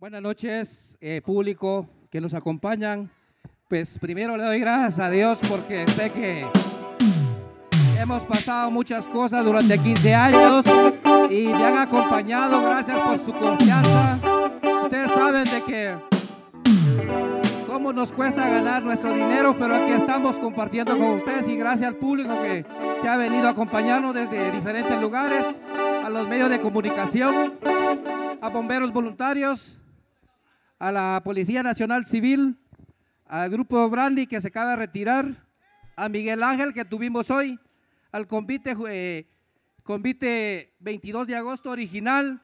Buenas noches, público que nos acompañan. Pues primero le doy gracias a Dios porque sé que hemos pasado muchas cosas durante 15 años y me han acompañado. Gracias por su confianza. Ustedes saben de que cómo nos cuesta ganar nuestro dinero, pero aquí estamos compartiendo con ustedes y gracias al público que ha venido a acompañarnos desde diferentes lugares, a los medios de comunicación, a bomberos voluntarios, a la Policía Nacional Civil, al Grupo Brandy que se acaba de retirar, a Miguel Ángel que tuvimos hoy, al convite 22 de agosto original,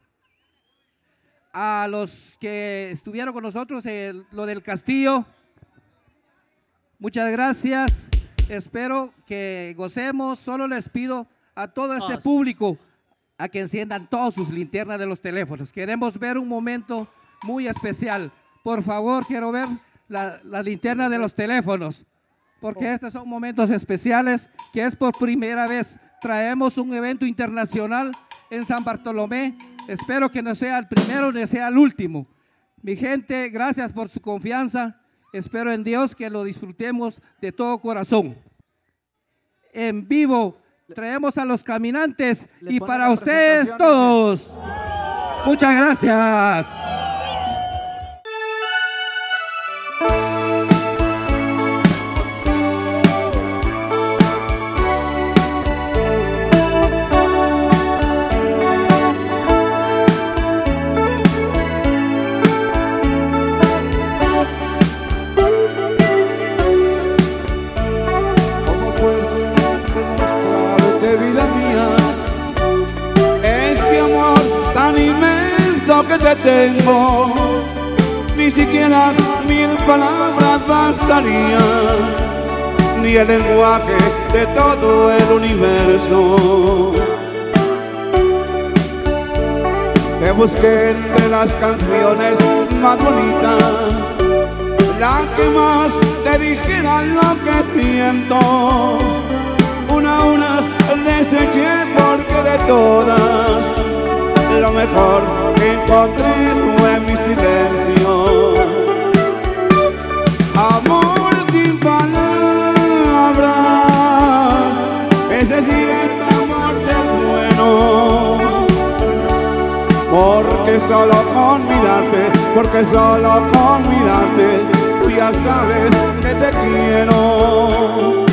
a los que estuvieron con nosotros lo del Castillo. Muchas gracias, espero que gocemos. Solo les pido a todo este público a que enciendan todas sus linternas de los teléfonos. Queremos ver un momento muy especial. Por favor, quiero ver la linterna de los teléfonos, porque estos son momentos especiales, que es por primera vez. Traemos un evento internacional en San Bartolomé. Espero que no sea el primero ni sea el último. Mi gente, gracias por su confianza. Espero en Dios que lo disfrutemos de todo corazón. En vivo traemos a los caminantes y para ustedes todos. Muchas gracias. Que te tengo, ni siquiera 1000 palabras bastarían, ni el lenguaje de todo el universo. Te busqué entre las canciones más bonitas, la que más te dijera lo que siento. Una a una deseché porque de todas lo mejor que encontré fue mi silencio. Amor sin palabras, ese sí es amor del bueno. Porque solo con mirarte, tú ya sabes que te quiero.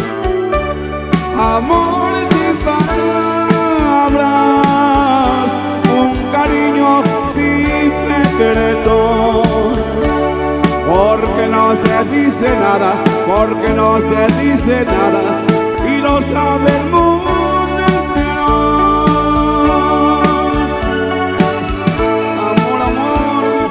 Amor sin palabras, cariño sin secretos, porque no se dice nada, y lo sabe el mundo entero. Amor, amor.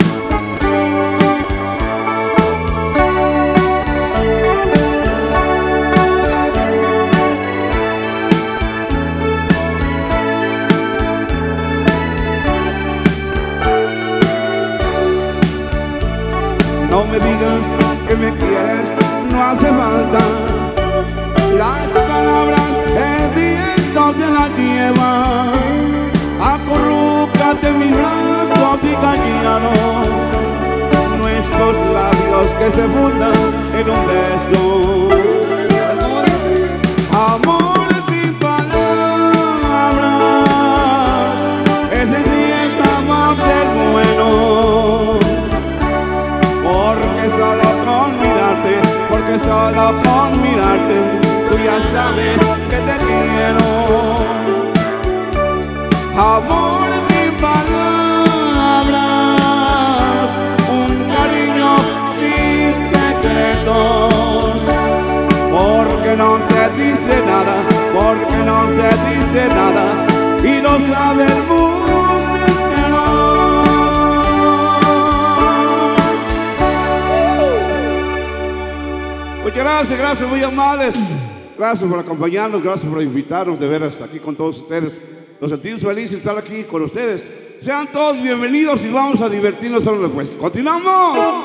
No me digas que me quieres, no hace falta. Las palabras, el viento se las lleva. Acurrúcate en mis brazos y callado, nuestros labios que se fundan en un beso. Amor sin palabras, ese sí es amor del bueno. Porque solo con mirarte, tú ya sabes que te quiero. Amor sin palabras, un cariño sin secretos, porque no se dice nada, y lo sabe el mundo entero. Muchas gracias, muy amables. Gracias por acompañarnos, gracias por invitarnos de veras aquí con todos ustedes. Nos sentimos felices de estar aquí con ustedes. Sean todos bienvenidos y vamos a divertirnos ahora después. ¡Continuamos!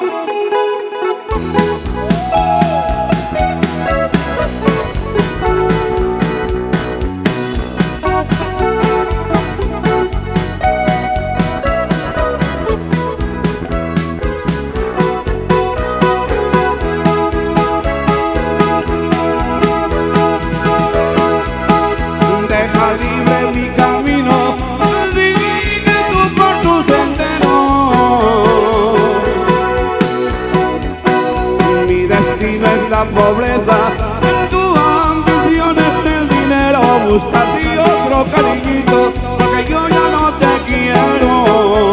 la pobreza, tu ambición es el dinero. Busca a ti otro cariñito, porque yo ya no te quiero.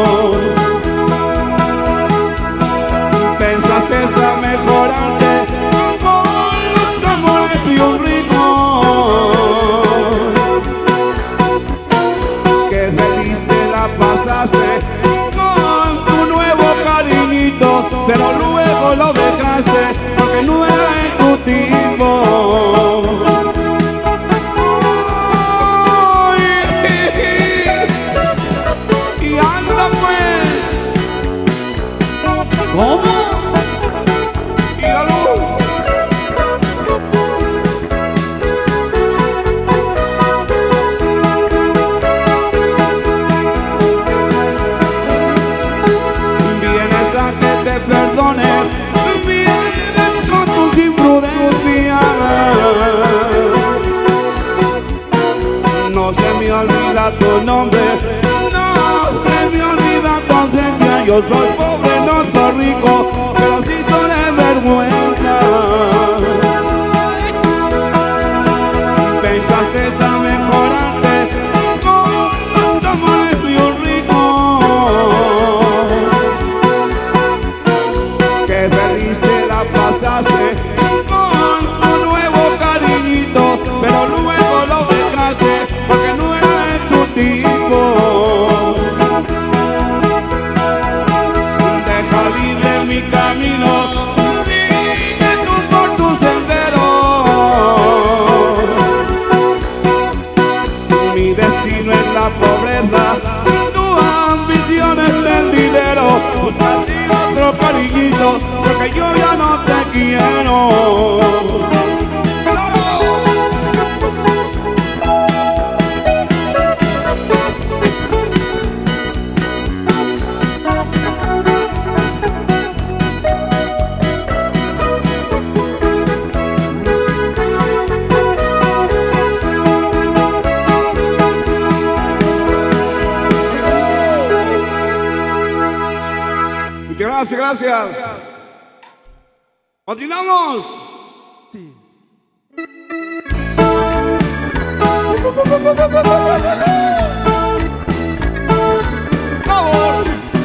Pensaste a mejorarte con los amores de un rico. Que feliz te la pasaste con tu nuevo cariñito, pero luego lo dejaste porque no era de tu tipo. Y anda pues. ¿Cómo? Y la luz. Vienes a que te perdone, vienes con tus imprudencias. No se me olvida tu nombre, no se me olvida tu ausencia. Yo soy pobre, no soy rico, pero sí soy de vergüenza. Pensaste a mejorarte con los tamales de un rico. Que feliz te la pasaste con tu nuevo cariñito, pero luego lo dejaste porque no era de tu tipo. Deja libre mi camino, sigue tú por tu sendero. Mi destino es la pobreza, tu ambición es el dinero. Busca a ti otro cariñito, porque yo ya no te quiero. Muchas gracias. Continuamos. Sí. ¡Vamos!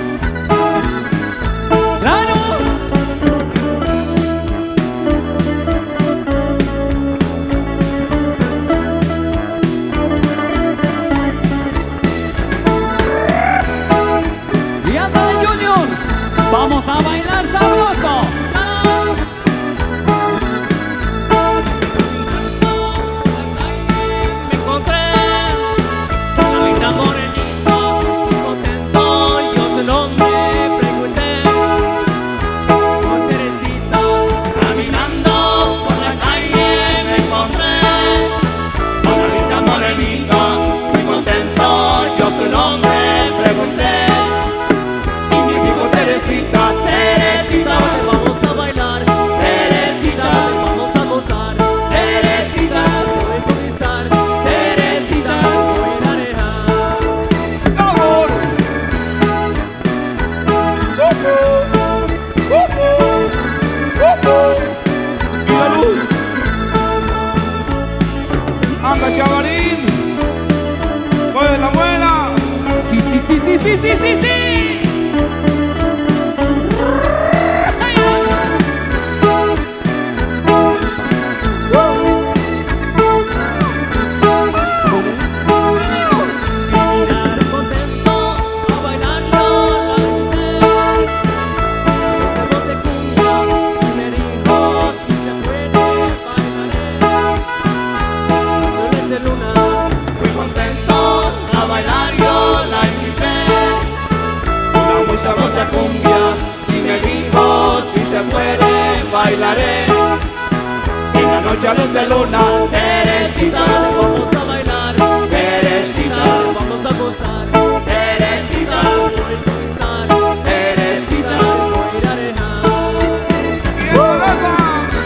¡Claro! Y anda Junior, vamos a bailar sabroso. Me encontré una linda morenita, contento, yo su nombre pregunté. Con Teresita, caminando por la calle me encontré una linda morenita, muy contento, yo su nombre pregunté. Y me dijo Teresita, Teresita, vamos a bailar, Teresita, vamos a gozar, Teresita, voy a conquistar, Teresita, voy a dejar. ¡Vamos! ¡Y la luz! ¡Anda, chavarín! ¡Mueve la buena! Sí, sí, sí, sí, sí, sí, sí, sí. Bailaré en la noche a luz de luna. Teresita, Vamos a bailar, Teresita, vamos a gozar, Teresita, voy a conquistar, Teresita. voy a ir a dejar. ¡Y eso, raza!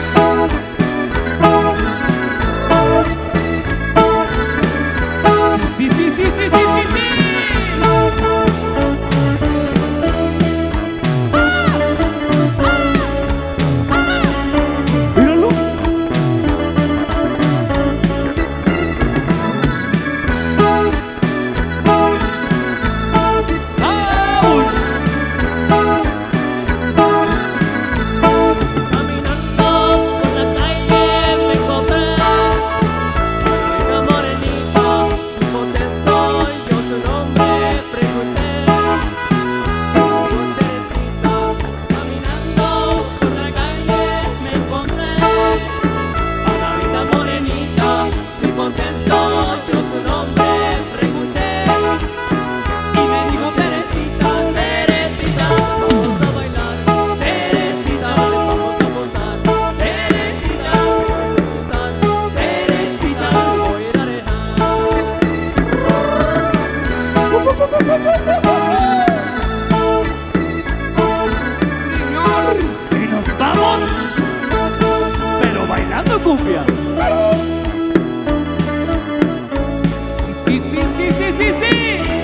Sí, sí, sí, sí, sí, sí, sí. ¡Míralo! cumbia. Sí, sí, sí, sí, sí, sí, sí.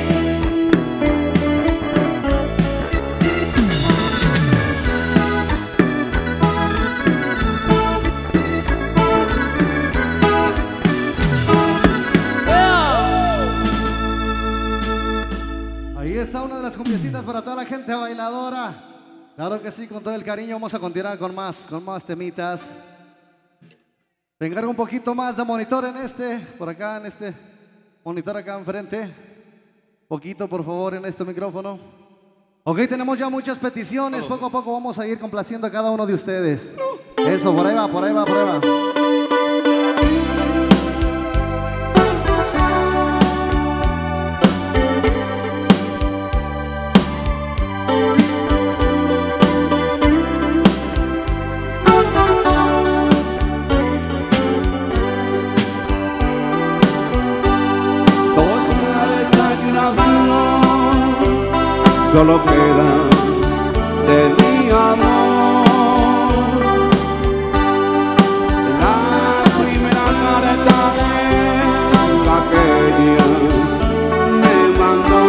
Ahí está una de las cumbiecitas para toda la gente bailadora. Claro que sí, con todo el cariño vamos a continuar con más temitas. Te encargo un poquito más de monitor por acá en este monitor acá enfrente. Poquito, por favor, en este micrófono. Ok, tenemos ya muchas peticiones. Poco a poco vamos a ir complaciendo a cada uno de ustedes. Eso, por ahí va, por ahí va, por ahí va. Solo queda de mi amor la primera carta es la que ella me mandó.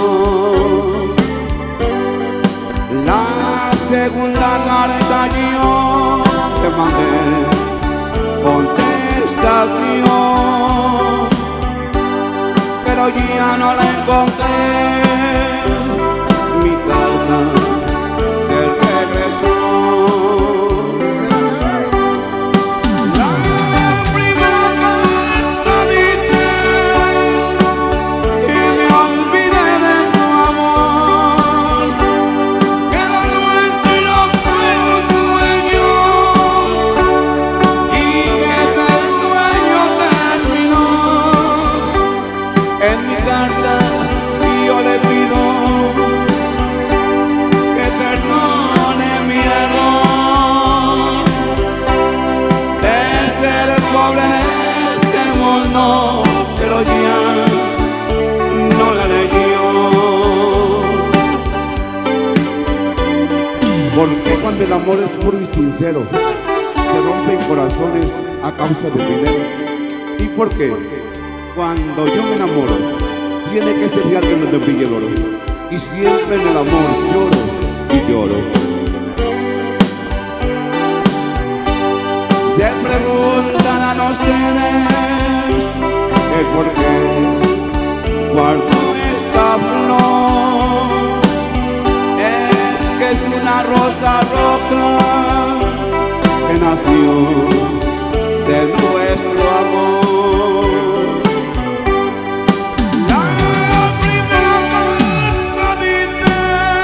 La segunda carta yo te mandé contestación, pero ya no la encontré. Mi carta se regresó. La primera carta dice que me olvidé de tu amor, que lo nuestro fue un sueño y que ese sueño terminó. En mi carta yo le pido pero ya no la leyó. Porque cuando el amor es puro y sincero, te rompen corazones a causa del dinero. ¿Y por qué? Cuando yo me enamoro, tiene que ser de alguien donde brille el oro. Y siempre en el amor lloro y lloro. Se preguntan a ustedes el por qué guardo esta flor. Es que es una rosa roja que nació de nuestro amor. La primera carta dice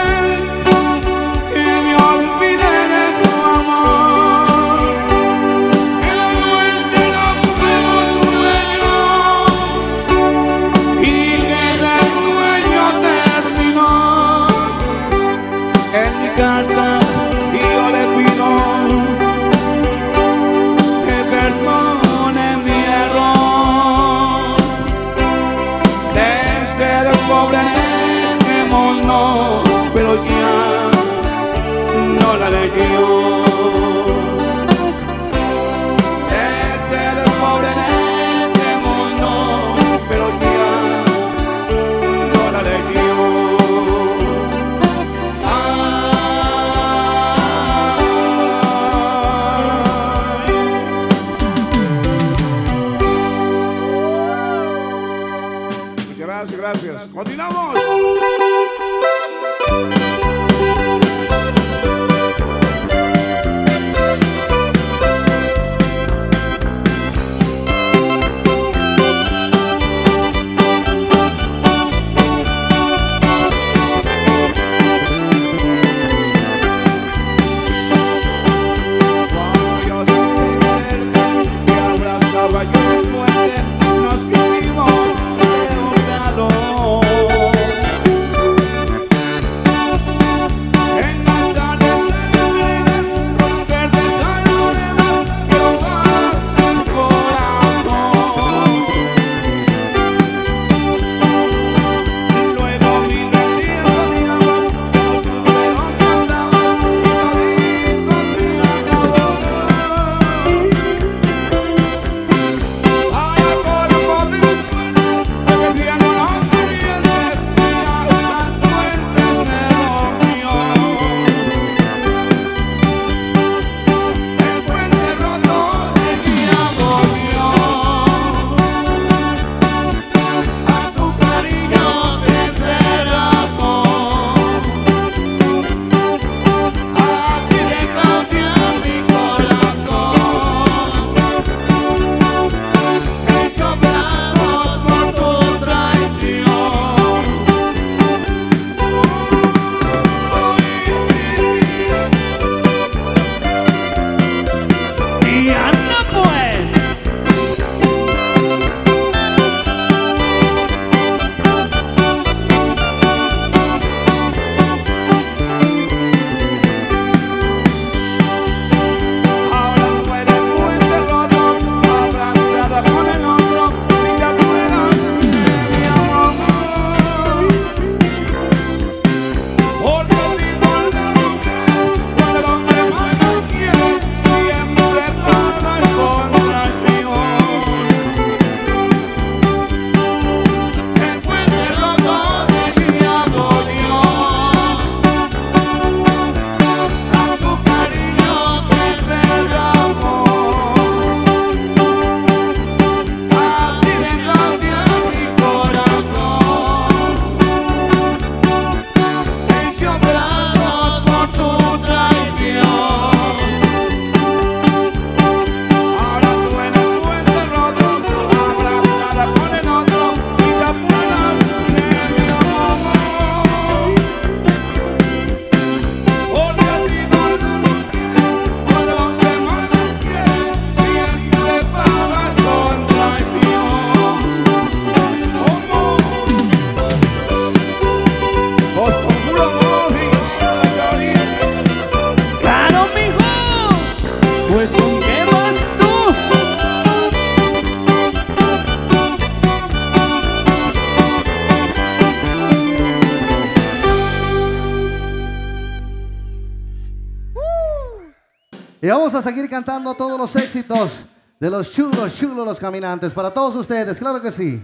que me olvidé de tu amor, que lo nuestro fue un sueño y que ese sueño terminó. En mi carta yo le pido que perdone mi error de ser pobre en ese mundo, pero ya no la leyó. De ser pobre en ese mundo, pero ya no la leyó. Gracias, gracias. Continuamos. Y vamos a seguir cantando todos los éxitos de los chulos, los caminantes. Para todos ustedes, claro que sí.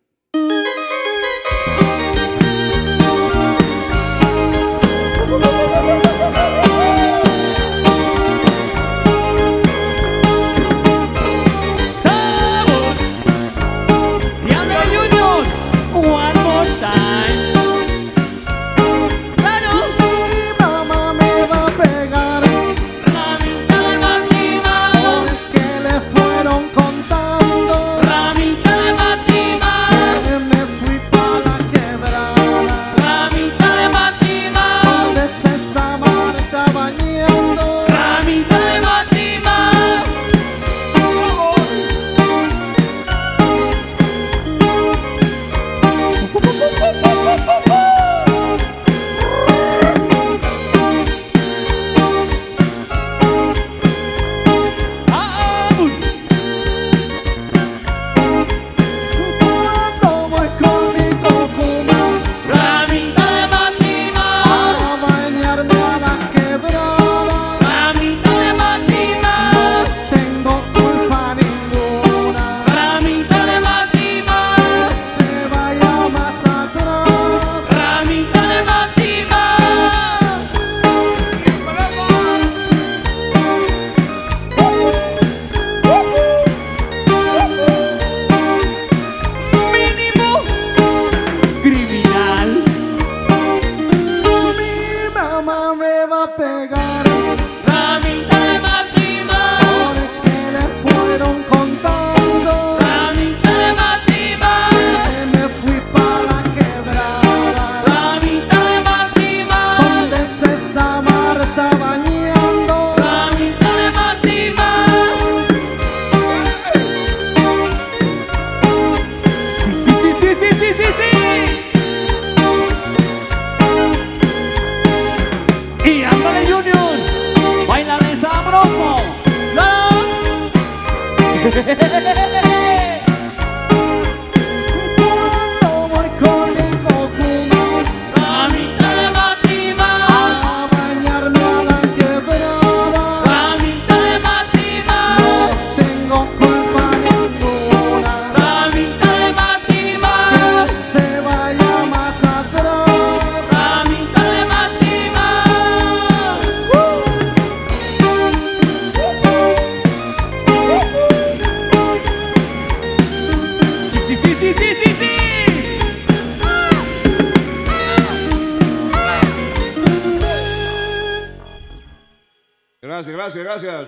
Gracias.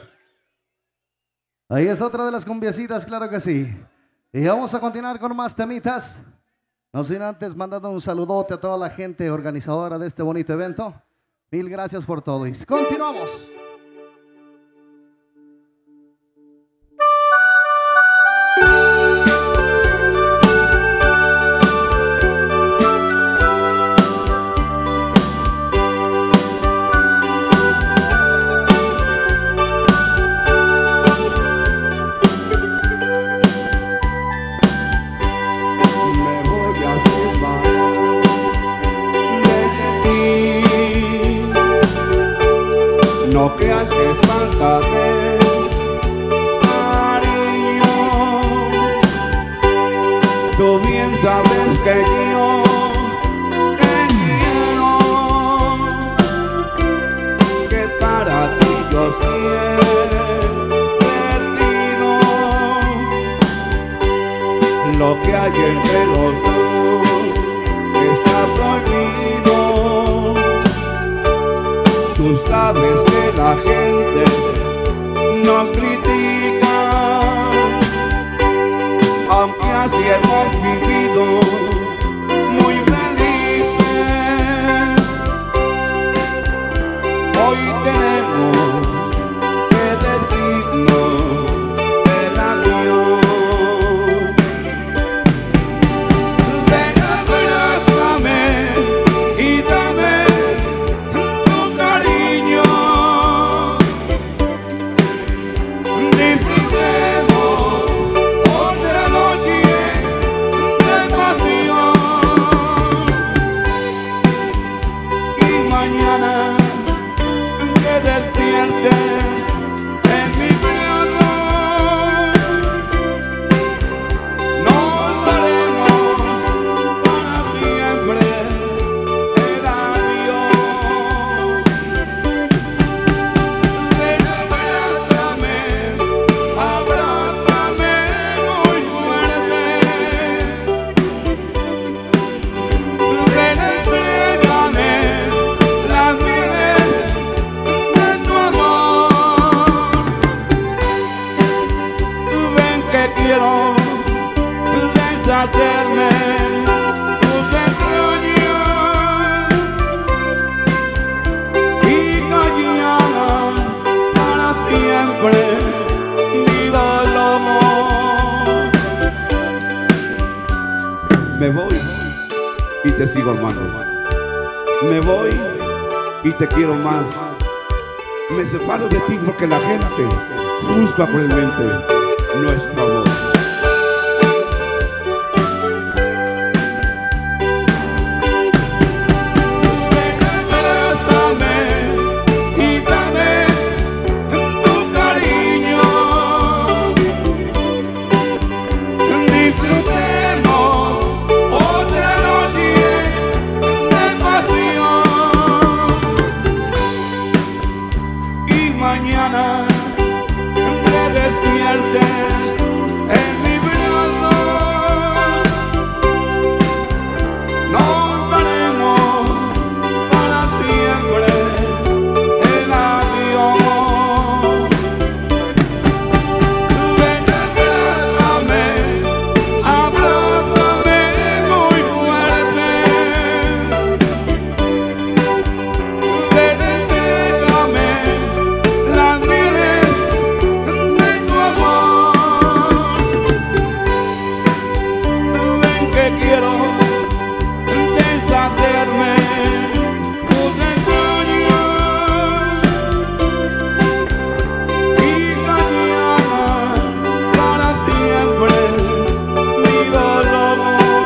Ahí es otra de las cumbiecitas, claro que sí. Y vamos a continuar con más temitas. No sin antes mandando un saludote a toda la gente organizadora de este bonito evento. Mil gracias por todo. Y continuamos. No creas que falta de cariño, tú bien sabes que yo te quiero, que para ti yo siempre pido lo que hay entre los dos está prohibido. Tú sabes que la gente nos critica, aunque así hemos vivido muy felices. Hoy tenemos que decirnos el adiós. Ven, abrázame y dame tu cariño. Disfrutemos otra noche de pasión. Y mañana que te sigo amando. Me voy y te quiero más. Me separo de ti porque la gente juzga cruelmente nuestro amor. Mañana te despiertes en mi brazo, nos daremos para siempre el adiós. Ven, abrázame, abrázame muy fuerte. Ven, entrégame las mieles de tu amor. Ven que quiero deshacerme tus entrañas y mañana para siempre mi dolor.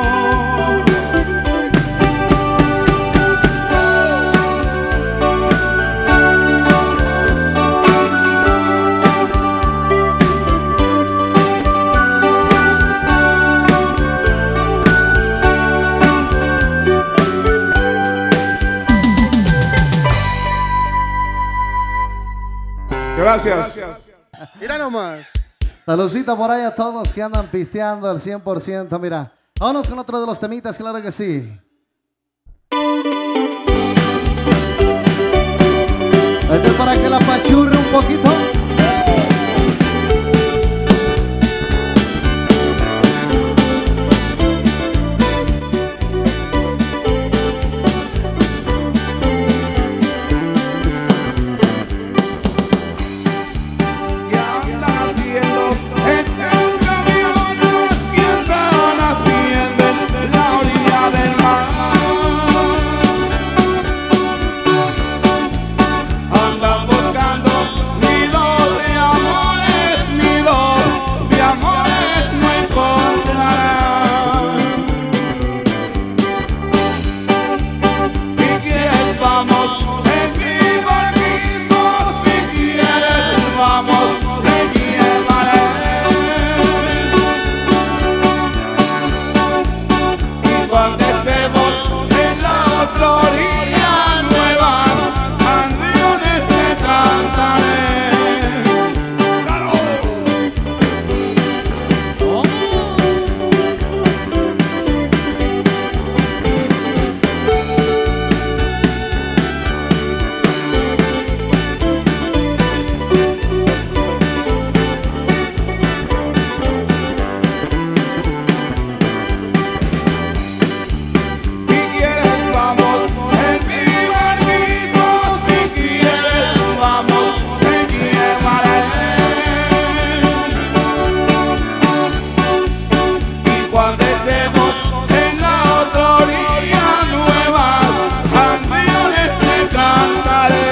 Gracias. Mira nomás. Saludcita por ahí a todos que andan pisteando al 100%, mira. Vámonos con otro de los temitas, claro que sí. Este es para que la pachurre un poquito. ¿Qué andan haciendo estos camiones que andan haciendo en la orilla del mar? Andan buscando nidos de amores no encontrarán. Si quieres vamos en mi barquito, si quieres vamos, te llevaré. Y cuando estemos en la otra orilla, nuevas canciones te cantaré. Si quieres vamos en mi barquito, si quieres vamos, te llevaré. Y cuando estemos en la otra orilla, nuevas canciones te cantaré.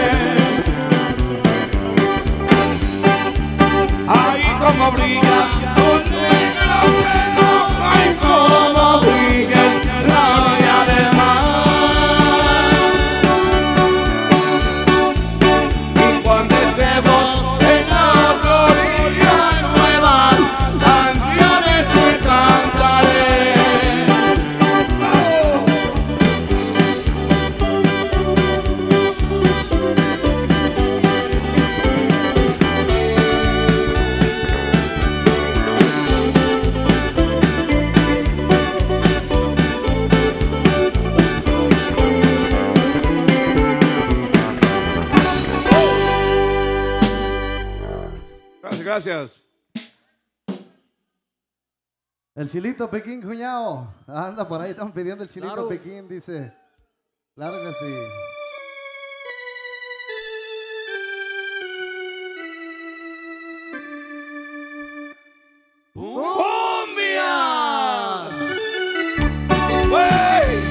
Ay, como brilla tu negro pelo, ay, como brilla la orilla del mar. Y cuando estemos en la otra orilla, nuevas canciones te cantaré. Gracias, gracias. El chilito Pekín, cuñado. Anda por ahí, están pidiendo el chilito Claro. Pekín, dice. Claro que sí. ¡Cumbia! ¡Wey!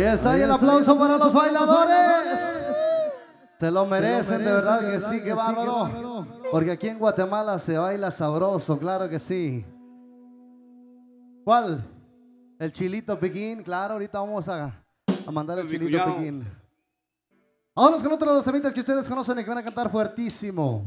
está ahí el aplauso para los bailadores. Se lo merecen, de verdad que sí, qué bárbaro. Porque aquí en Guatemala se baila sabroso, claro que sí. ¿Cuál? El chilito piquín, claro, ahorita vamos a mandar el chilito piquín. Vámonos con otros dos temitas que ustedes conocen y que van a cantar fuertísimo.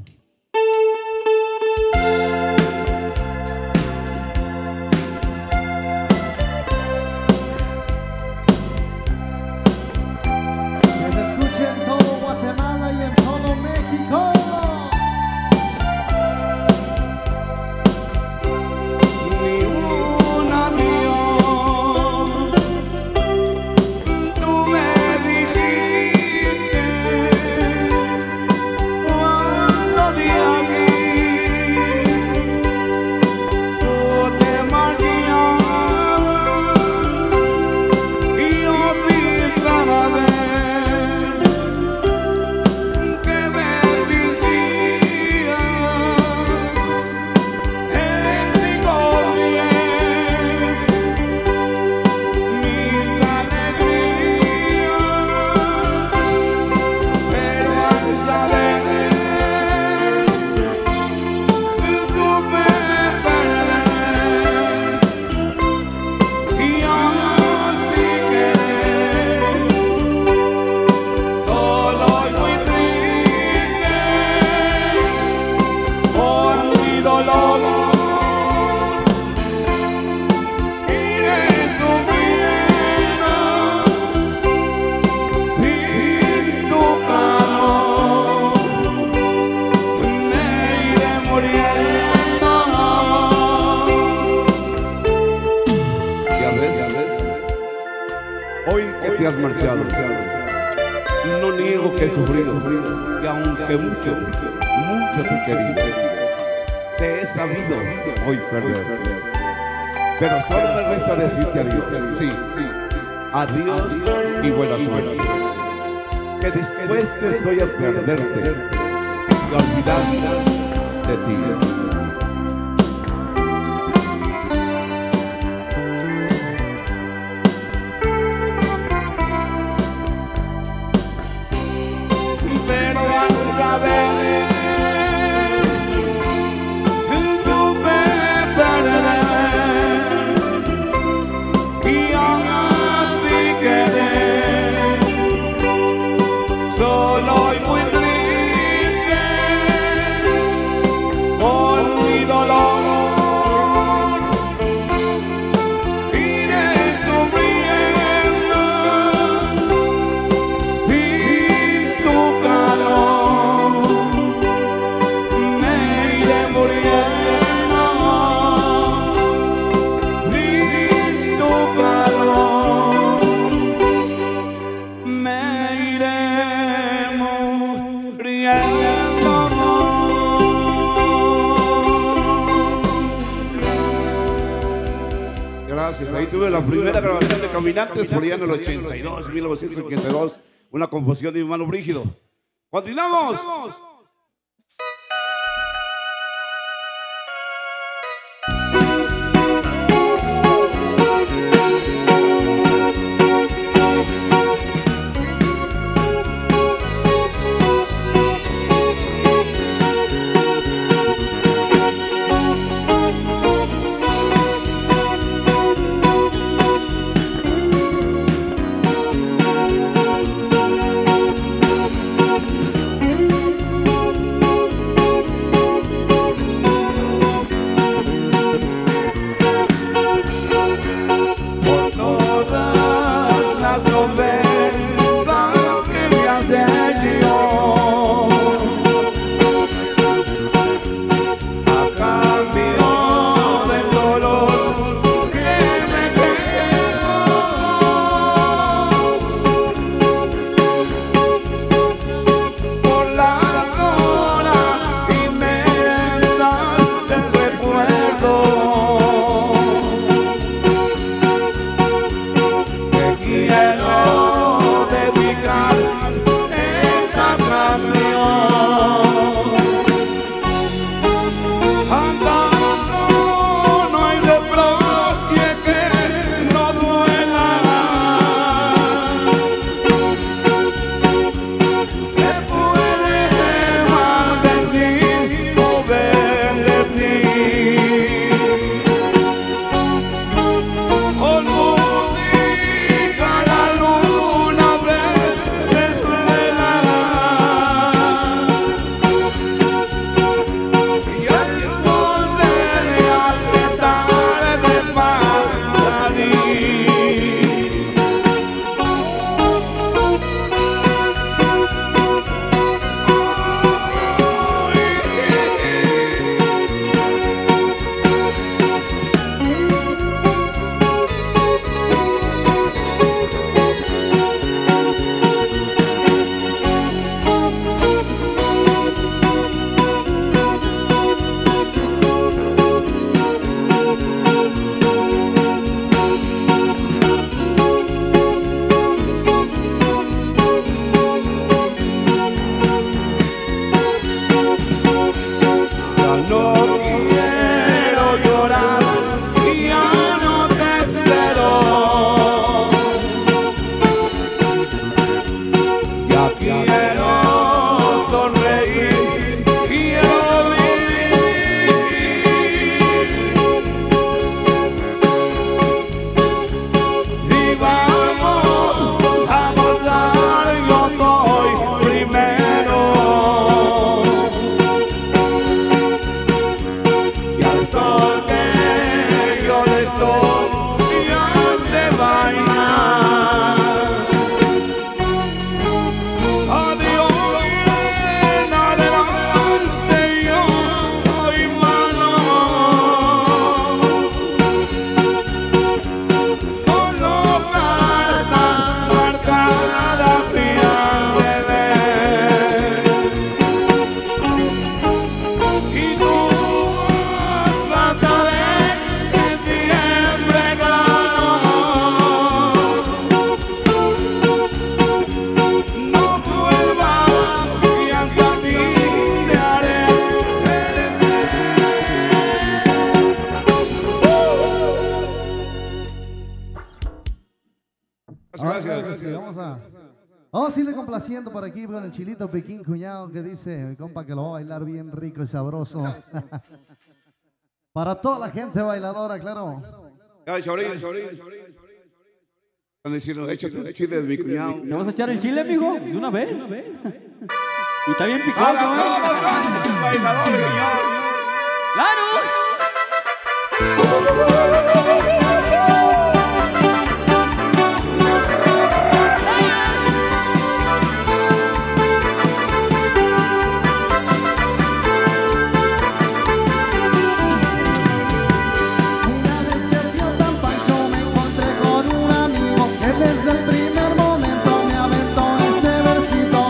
Que se escuche en todo Guatemala y en todo México. Te has marchado. No niego que he sufrido, y aunque mucho te he querido, te he sabido hoy perder. Pero solo me resta decirte adiós. Sí, adiós y buena suerte. Que dispuesto estoy a perderte y olvidar de ti. Ahí tuve la primera grabación de Caminantes por allá en el 82, 1982, una composición de mi hermano Brígido. ¡Continuamos! sol que yo le estoy de bailar. Adiós, en adelante yo soy malo. Solo cartas marcadas frías de ver. Y tú vas a ver que siempre gano. No vuelvas y hasta ti te haré Gracias. Sí, vamos a irle complaciendo por aquí con el chilito Piquín, cuñado, que dice mi compa que lo va a bailar bien rico y sabroso. Para toda la gente bailadora, claro. Ya, Chaurín. Están diciendo, échate el chile de mi cuñado. ¿Le vas a echar el chile, amigo? ¿De una vez? Y está bien Para picoso, todos los grandes bailadores, señor. ¡Claro! Una vez que fui a San Pancho me encontré con un amigo que desde el primer momento me aventó este versito.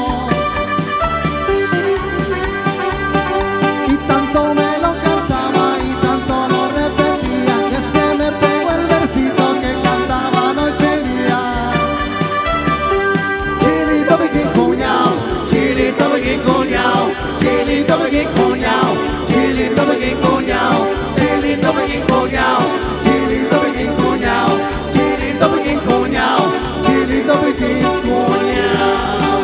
Y tanto me lo cantaba y tanto lo repetía que se me pegó el versito que cantaba noche y día. Chilito Piquín cuñao, chilito Piquín cuñao, chilito Piquín cuñao, chilito Piquín cuñao, chilito Piquín cuñao, chilito Piquín cuñao, chilito Piquín cuñao, chilito Piquín cuñao.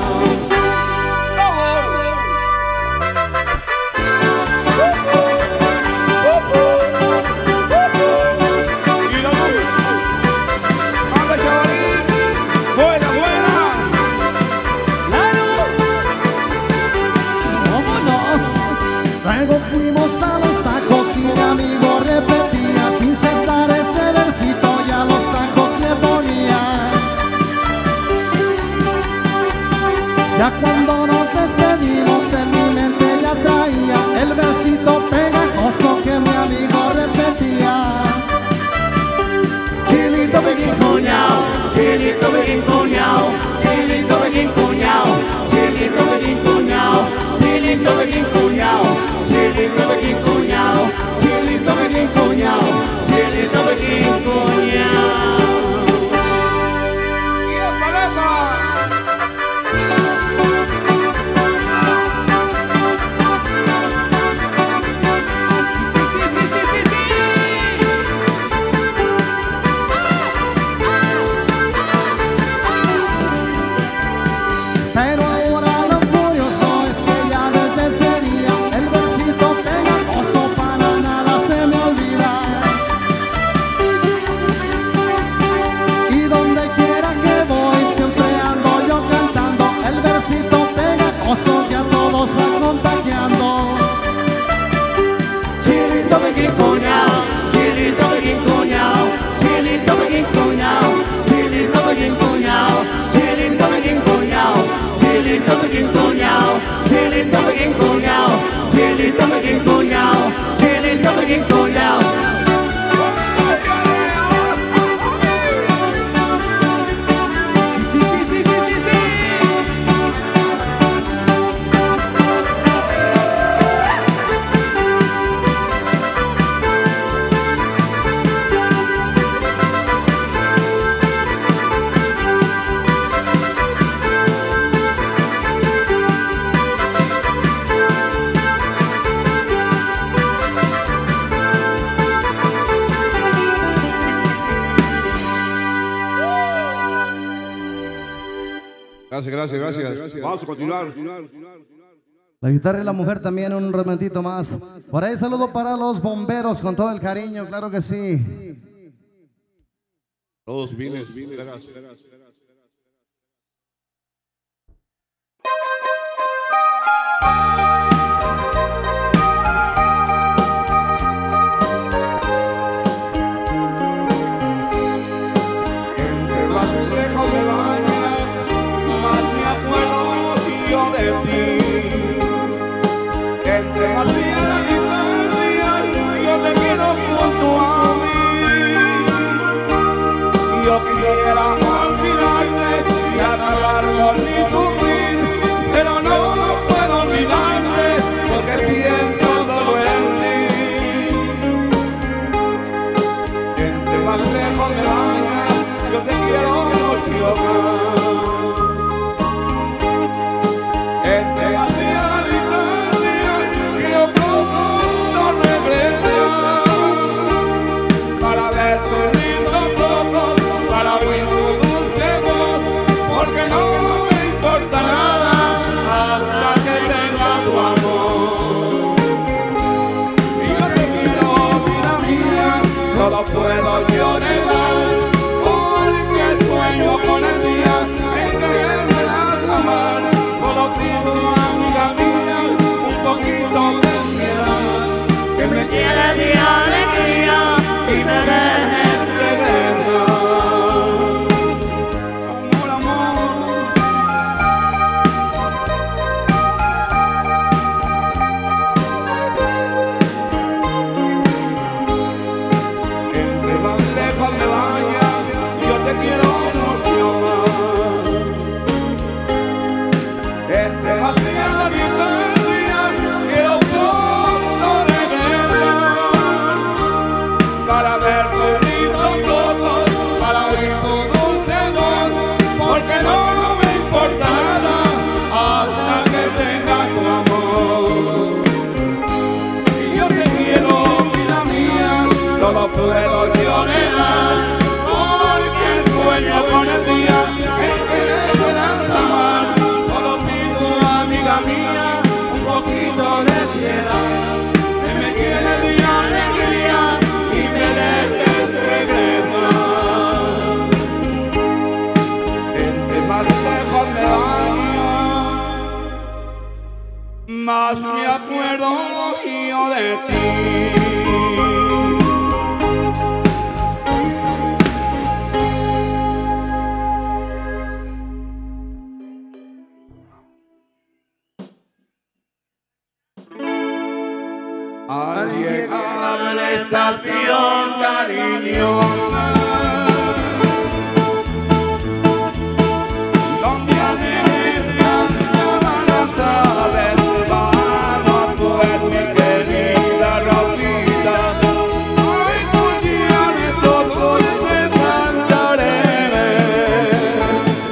Y la luz. ¡Anda, Chaurín! ¡Buena! ¡Claro! ¿Cómo no? Luego fuimos a los tacos y mi amigo repetía sin cesar ese versito y a los tacos le ponía. Ya cuando nos despedimos en mi mente ya traía el versito pegajoso que mi amigo repetía. Chilito Piquín cuñao, chilito Piquín cuñao, chilito Piquín cuñao, chilito Piquín cuñao, chilito Piquín cuñao, chilito Piquín cuñao, chilito Piquín cuñao, chilito Piquín cuñao. ¡Y el paleta! Pero ahora lo curioso es que ya desde ese día el versito pegajoso para nada se me olvida. Y donde quiera que voy siempre ando yo cantando el versito pegajoso que a todos va contagiando. Chilito Piquín cuñao, chilito Piquín cuñao, chilito Piquín cuñao, chilito Piquín cuñao, chilito Piquín cuñao, chilito Piquín cuñao, chilito Piquín cuñao, chilito Piquín cuñao, chilito Piquín cuñao. Gracias. Vamos a continuar. La guitarra y la mujer también un momentito más. Por ahí saludo para los bomberos con todo el cariño, claro que sí. Todos viles. más lejos me vayas, yo te quiero mucho más. Entre más días la distancia, que yo como no regresa, para ver tus lindos ojos, para oír tu dulce voz, porque no me importa nada hasta que tenga tu amor. Y yo te quiero, vida mía, no lo puedo yo negar, porque sueño con el día en que me das la mano. Solo pido, amiga mía, un poquito de piedad, que me llene de alegría y me deje regresar. Amor, amor. Entre más lejos me vaya, yo te quiero mucho más. Entre más días la distancia, quiero todo regresar, para ver tus lindos ojos, para oír tu dulce voz, porque no me importa nada hasta que tenga tu amor. Y yo te quiero, vida mía, no lo puedo yo negar, porque sueño con el día en que me puedas amar. Solo pido, amiga mía, un poquito de piedad, que me llene de alegría y me dejes regresar. Entre más lejos me vaya, más me acuerdo yo de ti. Al llegar a la estación cariñosa, donde amanezcan las aves, vamos pues mi querida Rosita, a escuchar esos dulces cantares.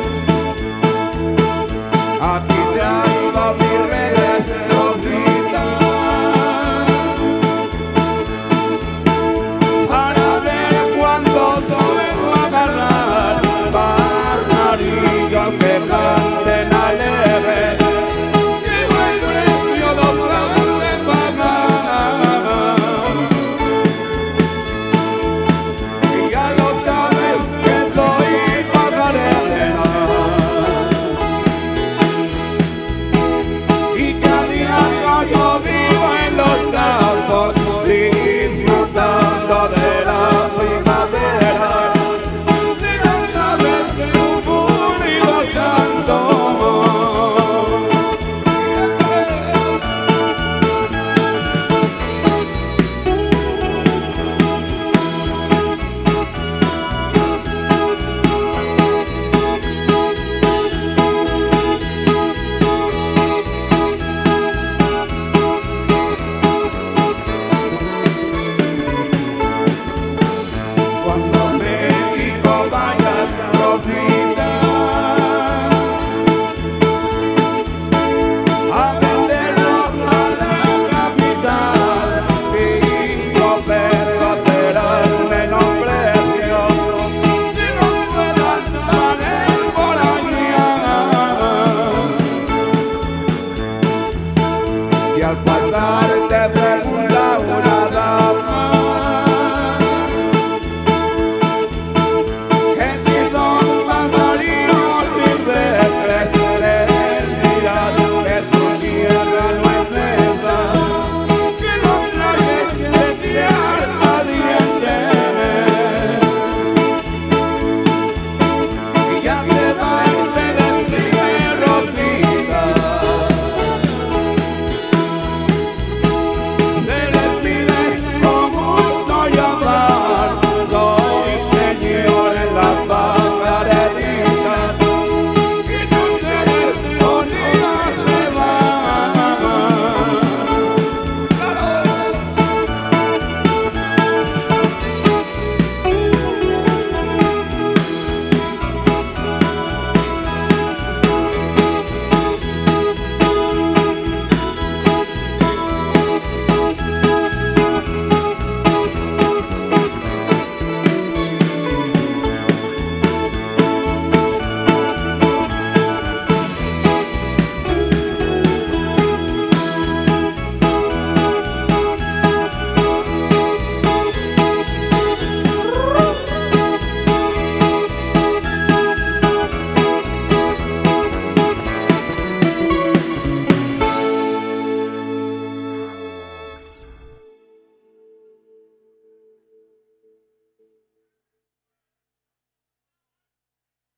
Aquí traigo mi regreso, Rosita, para ver cuántos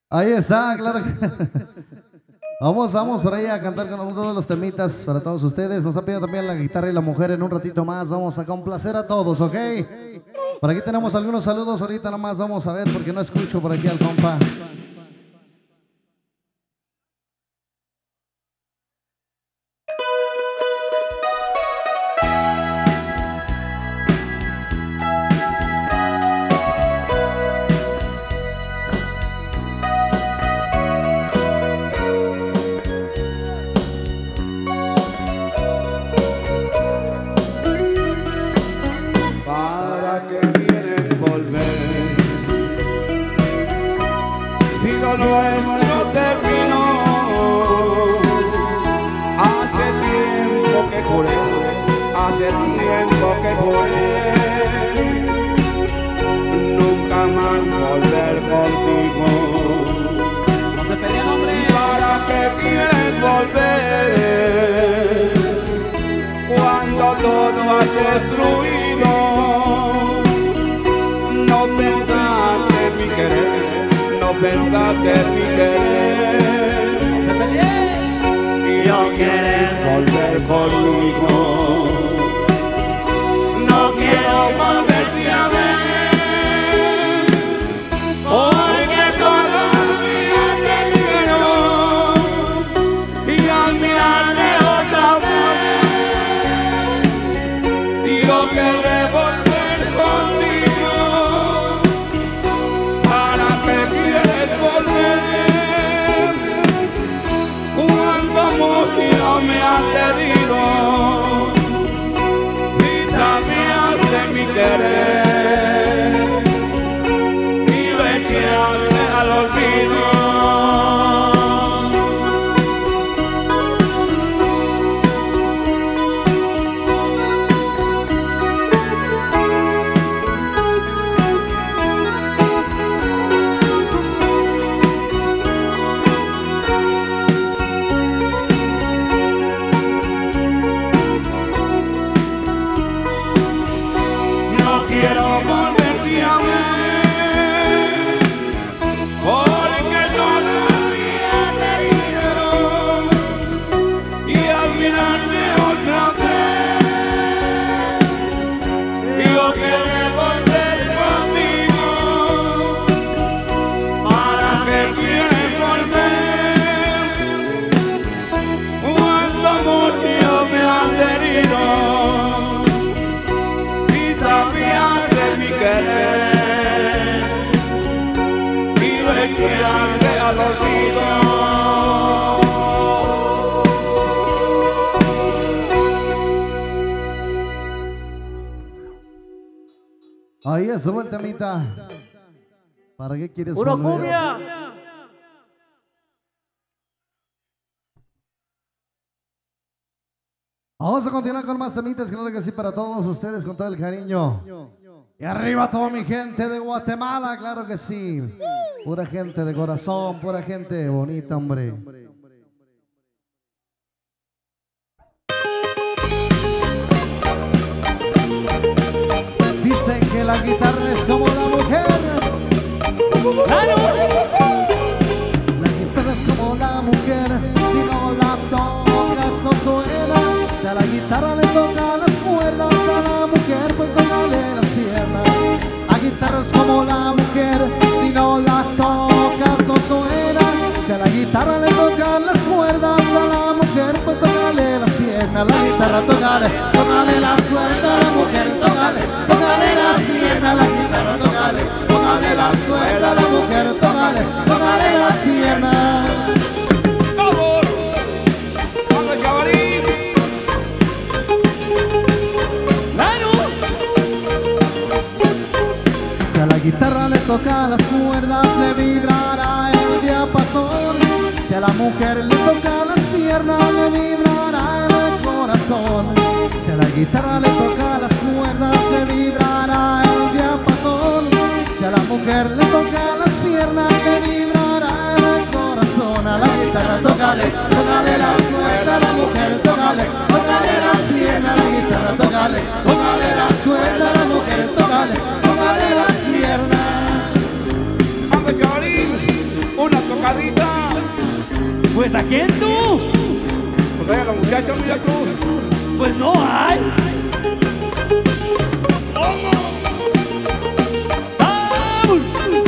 Ahí está, claro que... Vamos por ahí a cantar con todos los temitas para todos ustedes. Nos ha pedido también la guitarra y la mujer en un ratito más. Vamos a complacer a todos, ¿ok? Por aquí tenemos algunos saludos ahorita nomás. Vamos a ver porque no escucho por aquí al compa. Nuestro terminó, hace tiempo que juré, hace tiempo que juré, nunca más volver contigo. No se peleen, hombre. ¿Para qué quieres volver cuando todo has destruido? No pensaste en mi querer, no pensaste en mi querer. No se peleen. Y no quieres volver conmigo. No quiero volverte a ver, porque todavía te quiero. Y al mirarme otra vez, yo querré volver contigo. ¿Para qué quieres volver cuando mucho me has herido? Si sabías de mi querer y lo echaste al olvido. No quiero volverte a ver, porque todavía te quiero. Y al mirarte otra vez, yo querré volver contigo. ¿Para qué quieres volver cuando mucho me has herido? Sabías de mi querer y lo echaste al olvido. Ahí estuvo el temita. ¿Para qué quieres ¡Puro volver? cumbia! Vamos a continuar con más temitas, claro que sí, para todos ustedes, con todo el cariño. Y arriba toda mi gente de Guatemala, claro que sí. Pura gente de corazón, pura gente bonita, hombre. Dicen que la guitarra es como la mujer. ¡Claro! La guitarra es como la mujer, si no la tocas no suena. Si a la guitarra le toca las cuerdas, a la mujer pues tócale las piernas. La guitarra es como la mujer, si no la tocas no suena. Si a la guitarra le tocan las cuerdas, a la mujer pues tócale las piernas. La guitarra tócale, tócale las cuerdas, a la mujer tócale, tócale las piernas. La guitarra tócale, tócale las cuerdas, a la mujer tócale, tócale las piernas. ¡Vamos! ¡Vamos, cabalín! ¡Claro! Si a la guitarra le toca las cuerdas, le vibrará el diapasón. Si a la mujer le toca las piernas, le vibrará el corazón. Si a la guitarra le toca las cuerdas, le vibrará el diapasón. Si a la mujer le toca las piernas, le vibrará el corazón. A la guitarra tócale, tócale las cuerdas, a la mujer tócale, tócale las piernas. A la guitarra tócale, tócale las cuerdas, a la mujer tócale, tócale las piernas. ¡Vamos, chavalín! ¡Una quién tú? Pues vaya la muchacha, mira tú. Pues no hay. ¡Vamos!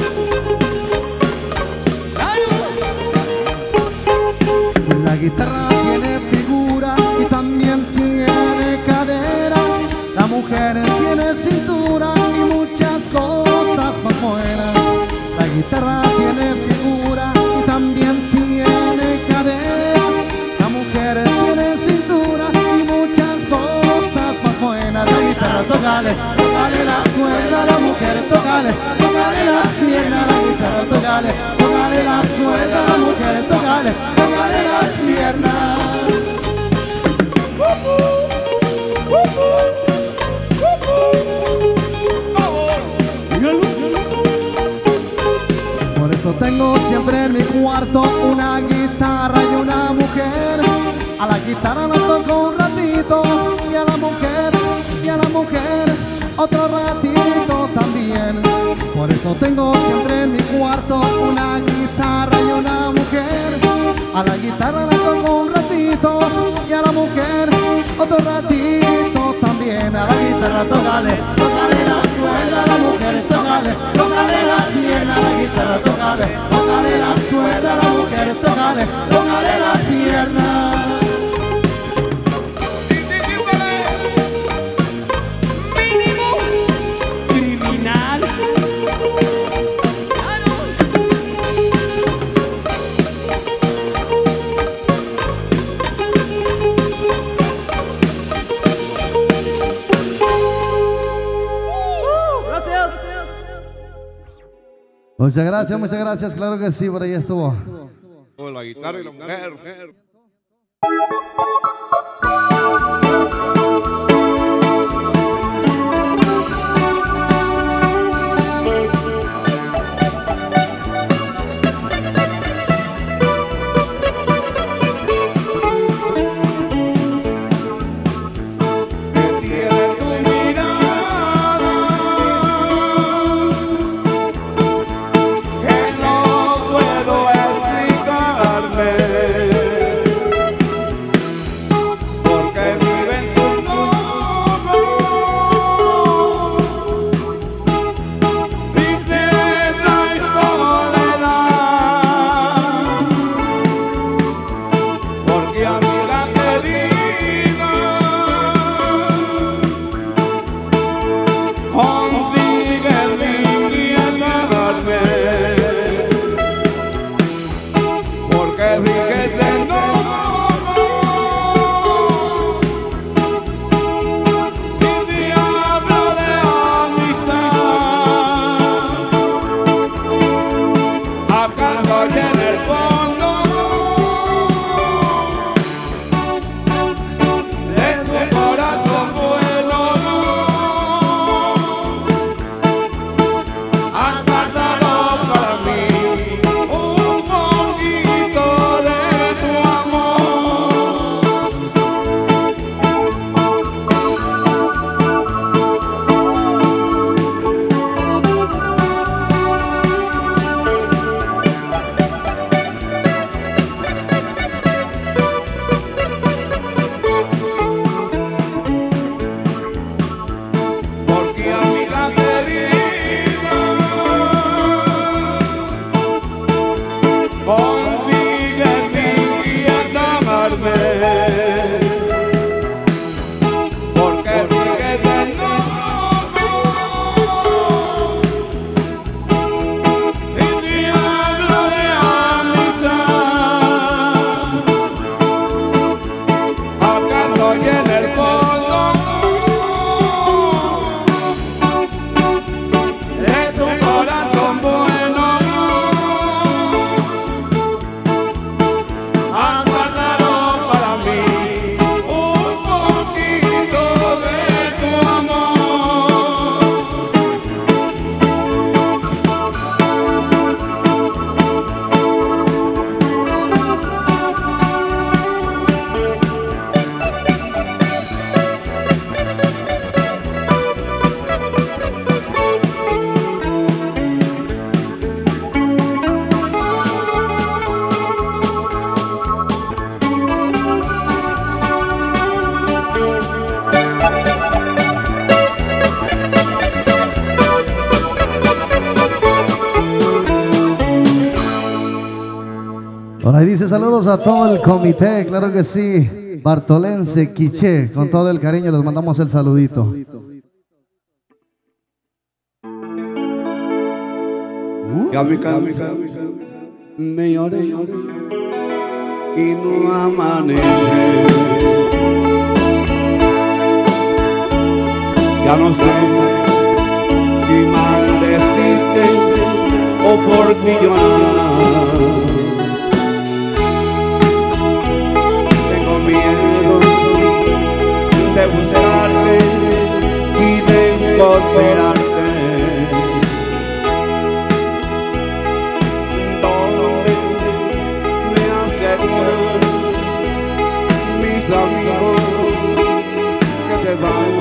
La guitarra tiene figura y también tiene cadera. La mujer tiene cintura y muchas cosas más buenas. La guitarra tiene figura y también tiene cadera. La mujer tiene cintura y muchas cosas más buenas. La guitarra tócale, tócale las cuerdas. La mujer tócale, tócale las piernas. La guitarra tócale, tócale las cuerdas. La mujer tócale, tócale las piernas. Por eso tengo siempre en mi cuarto una guitarra y una mujer. A la guitarra la toco un ratito y a la mujer otro ratito también. Por eso tengo siempre en mi cuarto una guitarra y una mujer. A la guitarra la toco un ratito y a la mujer otro ratito también. A la guitarra tócale, tócale las cuerdas. A la mujer tócale, tócale las piernas. A la guitarra tócale, tócale las cuerdas. A la mujer tócale, tócale las piernas. Mínimo criminal. Muchas gracias, claro que sí, por ahí estuvo. Oh, la guitarra y la mujer. dice saludos a todo el comité, claro que sí. Bartolense, Quiché, con todo el cariño les mandamos el saludito. Ya me lloré y no amanece. Ya no sé si maldeciste o por ti llorar. Tengo miedo de buscarte y de encontrarte. Mis amigos que te van.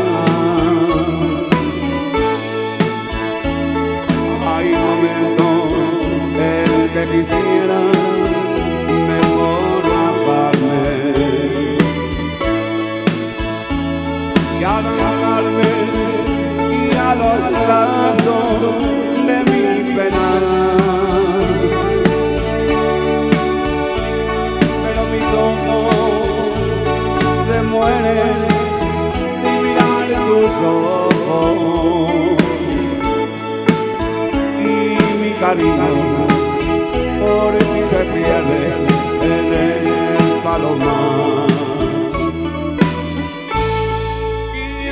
Hay momentos en que quisiera mejor apagarme y arrancarme y a los brazos de mi pena. Se mueren de mirar tus ojos y mi cariño por ti se pierde en el palomar. Y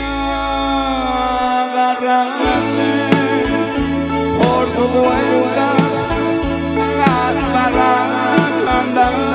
agarraste por tu vuelta las barrandas.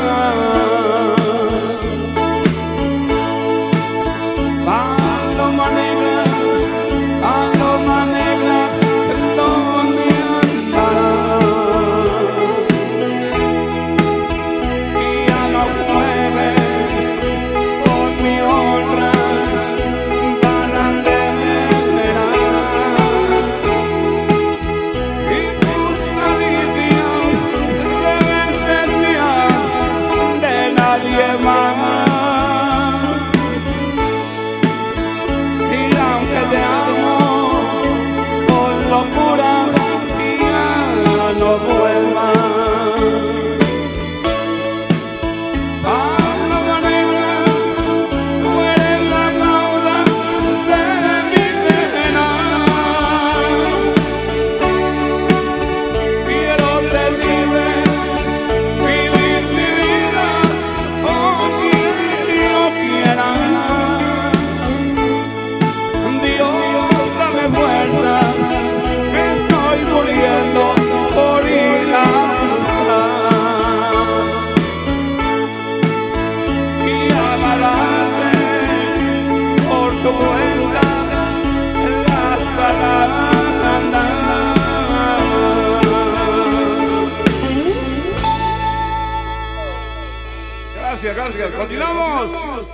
Gracias, continuamos.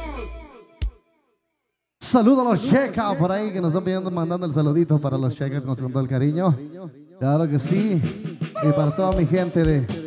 Saludos a los check-out por ahí que nos están pidiendo, mandando el saludito para los check-out con todo el cariño. Claro que sí. Y para toda mi gente de...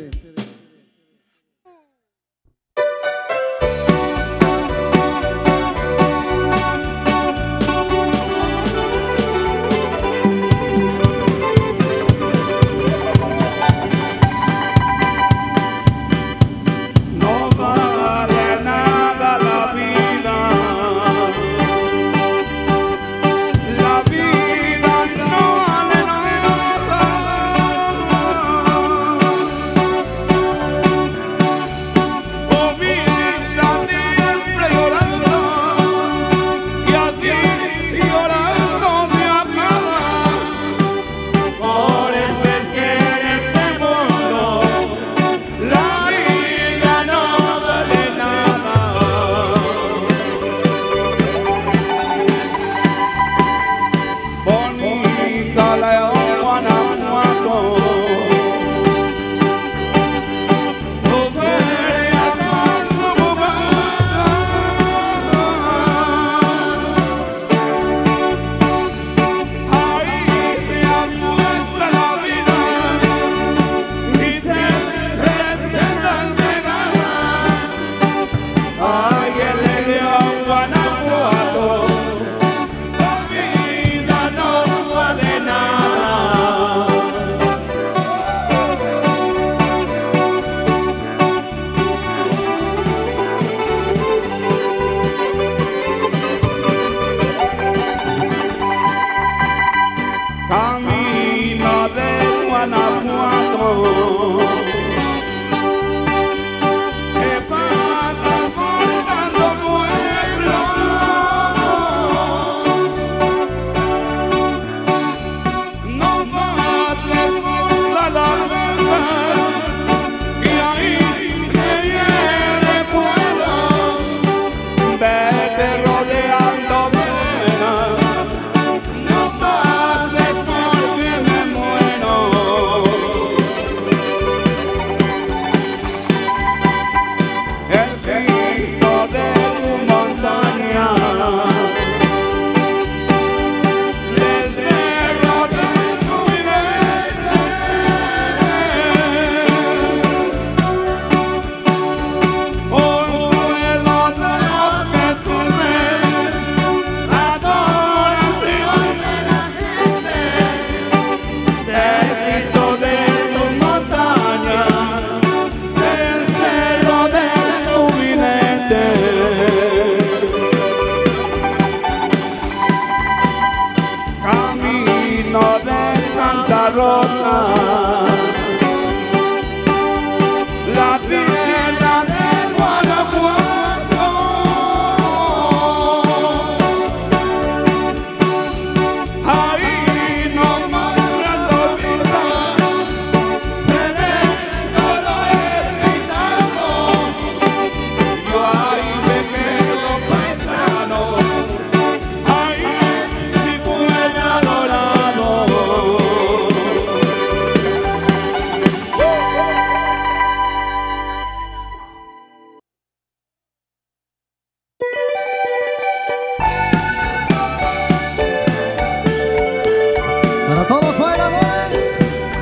camino de Guanajuato. ¿Qué pasa por tanto pueblo? No pases por la verga y ahí te viene pueblo. Vete rodeando venas. La tierra de Guanajuato, ahí nomás la vida seré todo excitado. Yo ahí me quedo paisano, ahí es mi pueblo adorado. Para todos los bailadores.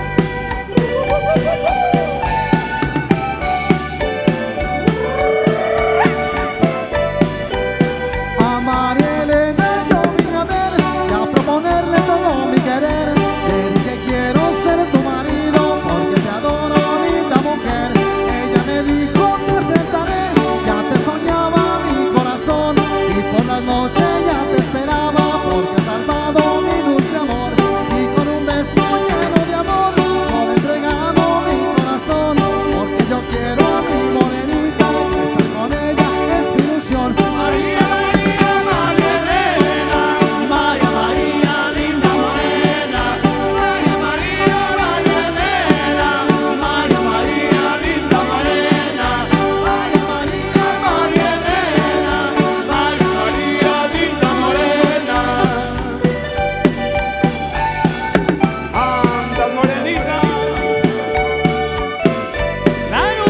A María Elena yo vine a ver y a proponerle todo mi querer. Le dije quiero ser tu marido porque te adoro, bonita mujer. Ella me dijo te aceptaré, ya te soñaba mi corazón y por las noches ya te esperaba porque has salvado mi dulce amor. Y con un beso lleno de amor no le he entregado mi corazón porque yo quiero a mi morenita y estar con ella es mi ilusión. María, María, María Elena, María, María, linda morena. María, María, María Elena, María, María, linda morena. María, María, María Elena, María, María, linda morena. Anda morenita, ¡Claro!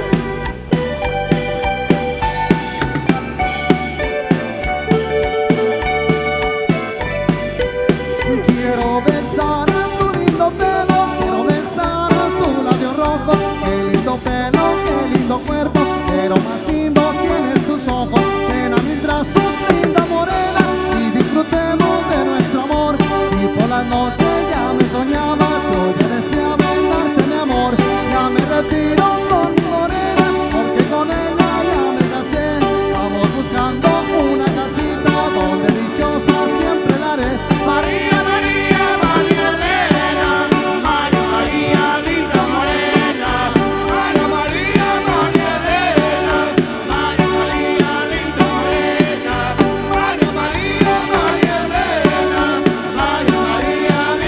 Quiero besar a tu lindo pelo, quiero besar a tu labio rojo. Qué lindo pelo, qué lindo cuerpo, pero más lindos tienes tus ojos. Ven a mis brazos, linda morena, y disfrutemos de nuestro amor. Y por las noches ya me soñabas, yo ya deseaba darte mi amor. Ya me retiro con mi morena, porque con ella ya me casé. Vamos buscando una casita donde dichosa siempre la haré. María, María, María Elena, María, María, linda morena. María, María, María Elena, María, María, linda morena. María, María, María Elena, María, María,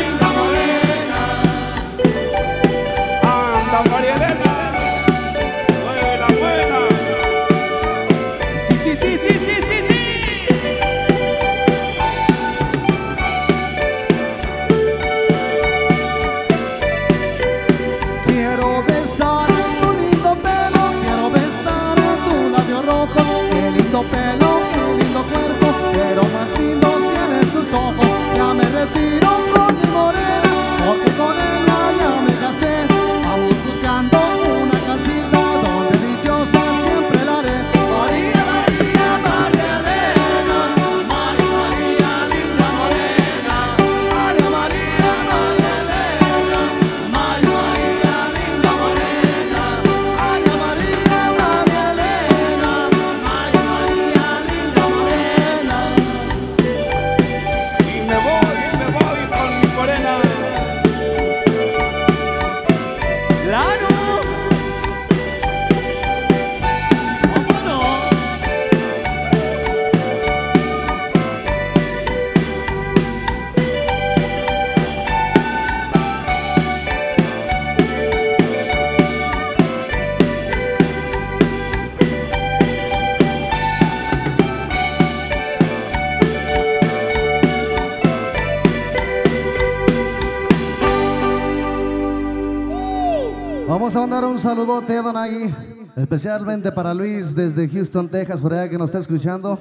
Vamos a mandar un saludote a Don Agui, especialmente para Luis desde Houston, Texas, por allá que nos está escuchando.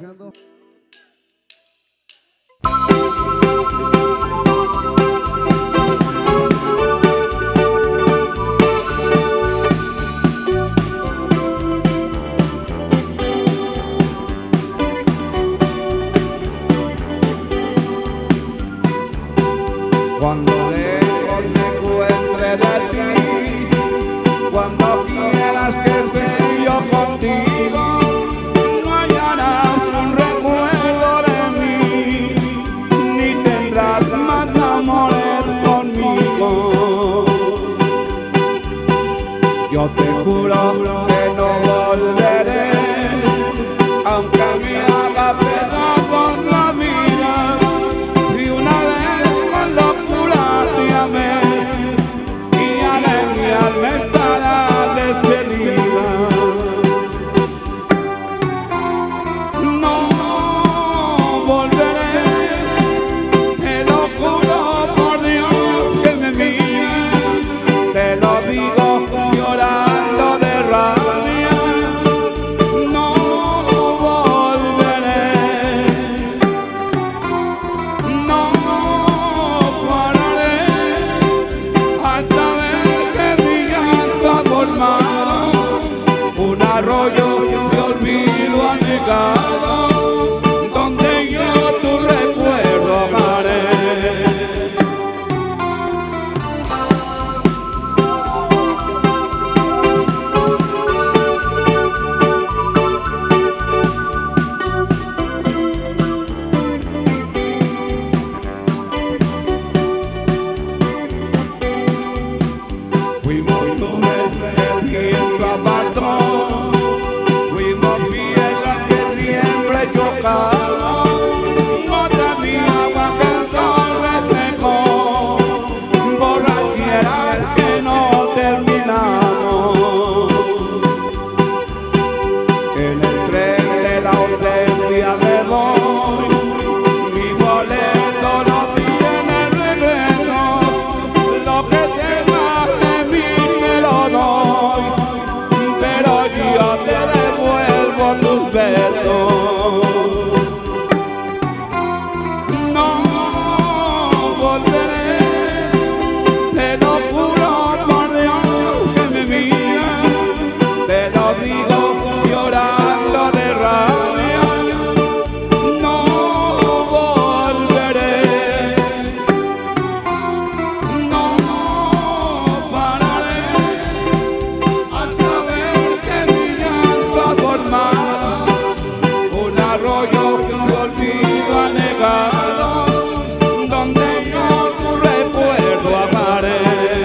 Cuando lejos me encuentre de ti, cuando quieras que esté yo contigo, no hallarás un recuerdo de mí, ni tendrás más amores conmigo. Yo te juro que no volveré, aunque me haga pedazos la vida, y una vez con locura te amé, y haré mi alma estará despedida. No volveré, te lo juro por Dios que me mira, te lo digo llorando de rabia. No volveré, no pararé hasta ver que mi llanto ha formado un arroyo de olvido anegado, donde yo tu recuerdo amaré. Fuimos nubes que el viento apartó, fuimos piedras que siempre chocaban, gotas de agua que el sol resecó, borracheras que no terminamos. En el tren de la ausencia me voy, mi boleto no tiene regreso, lo que tenga de mí me lo doy, pero yo te devuelvo tus besos. No volveré, te lo juro por Dios que me mira, te lo digo llorando de rabia. No volveré, no pararé hasta ver que mi llanto ha formado un arroyo de olvido anegado, donde yo tu recuerdo amaré.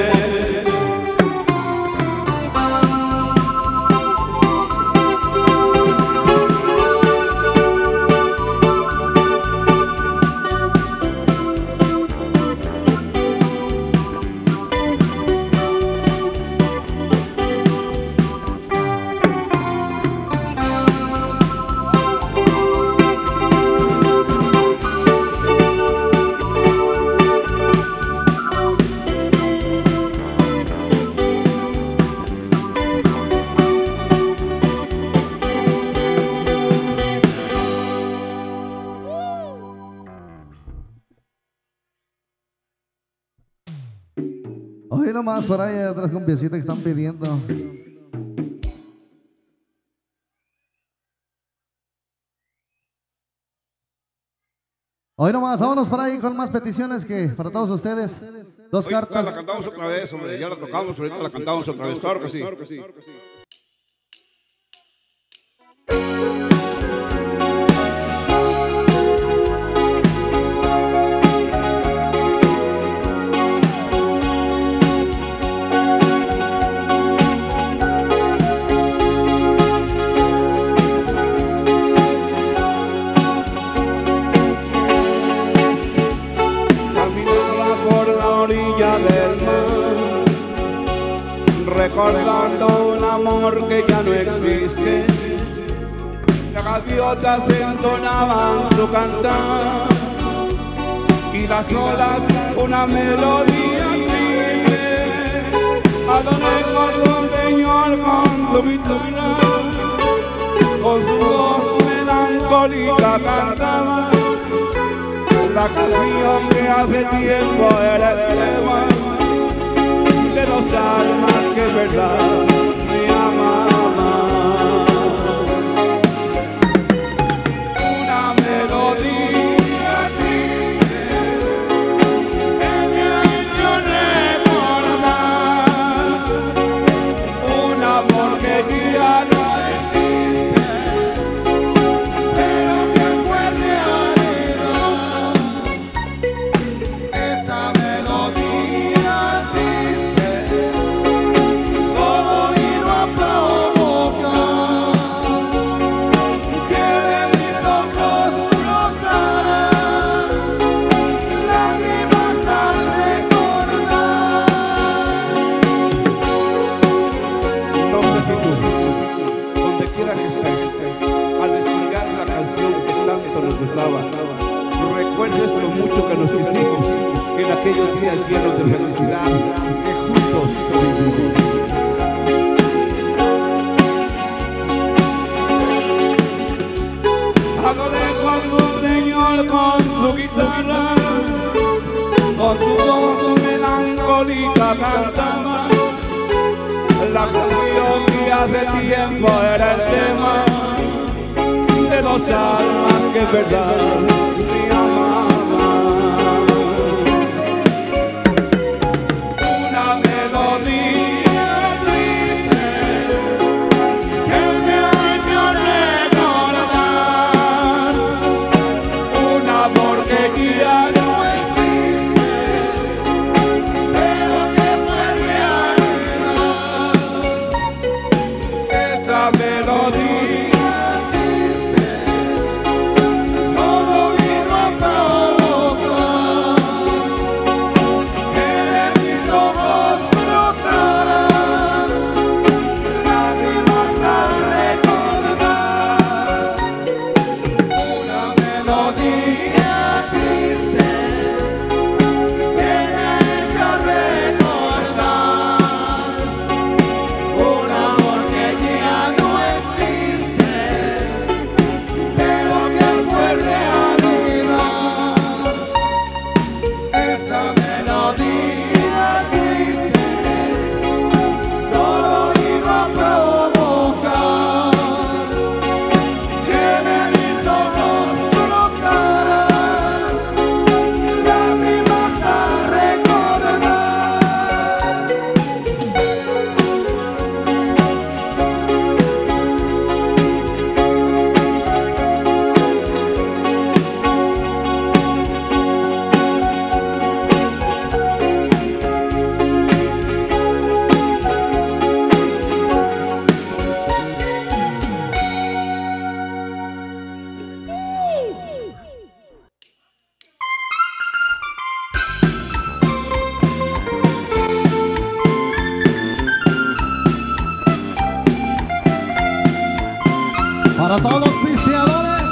Hoy nomás por ahí hay otras compiecitas que están pidiendo. Hoy nomás, vámonos por ahí con más peticiones que para todos ustedes. Dos Oye, cartas. la cantamos otra vez, hombre, ya la tocamos, ahorita la cantamos otra vez, claro que sí. Caminaba por la orilla del mar, recordando un amor que ya no existe. Las gaviotas entonaban su cantar y las olas una melodía triste A lo lejos un señor con su guitarra, con su voz melancólica cantaba la canción que hace tiempo era el tema de dos almas que en verdad me amaban. Una melodía triste que me ha hecho recordar un amor que ya no existe, pero que fue realidad. Esa melodía triste solo vino a provocar que de mis ojos brotaran lágrimas al recordar. No sé si tú, donde quiera que estés, al descargar la canción que tanto nos gustaba, recuerdes lo mucho que nos quisimos en aquellos días llenos de felicidad que juntos vivimos. A lo lejos un señor con su guitarra, con su voz melancólica cantaba la canción que hace tiempo era el tema de dos almas que en verdad me amaban. Una melodía triste que me ha hecho recordar un amor que ya no existe, pero que fue realidad. Esa melodía triste solo vino a provocar que de mis ojos brotaran lágrimas al recordar una melodía triste que me ha hecho recordar un amor que ya no existe, pero que fue realidad. Esa melodía triste solo vino a provocar que de mis ojos brotaran lágrimas al recordar. Para todos los pisteadores,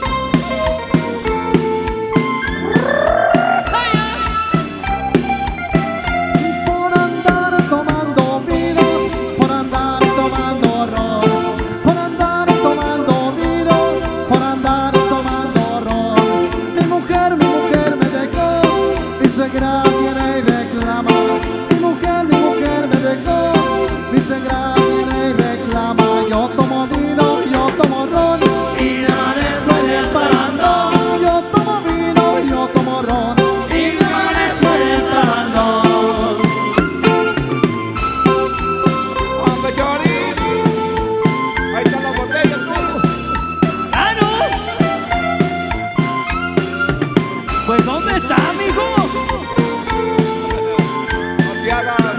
por andar tomando vino, por andar tomando ron, por andar tomando vino, por andar tomando ron. Mi mujer me dejó, mi suegra viene y reclama. Mi mujer me dejó, mi suegra viene y reclama. Yo tomo vino, yo tomo ron y me amanezco en el parrandón. Yo tomo vino, yo tomo ron y me amanezco en el parrandón. Hombre, Chori, ahí están las botellas, tú. ¡Ah, no! Pues ¿dónde está, amigo? No te hagas.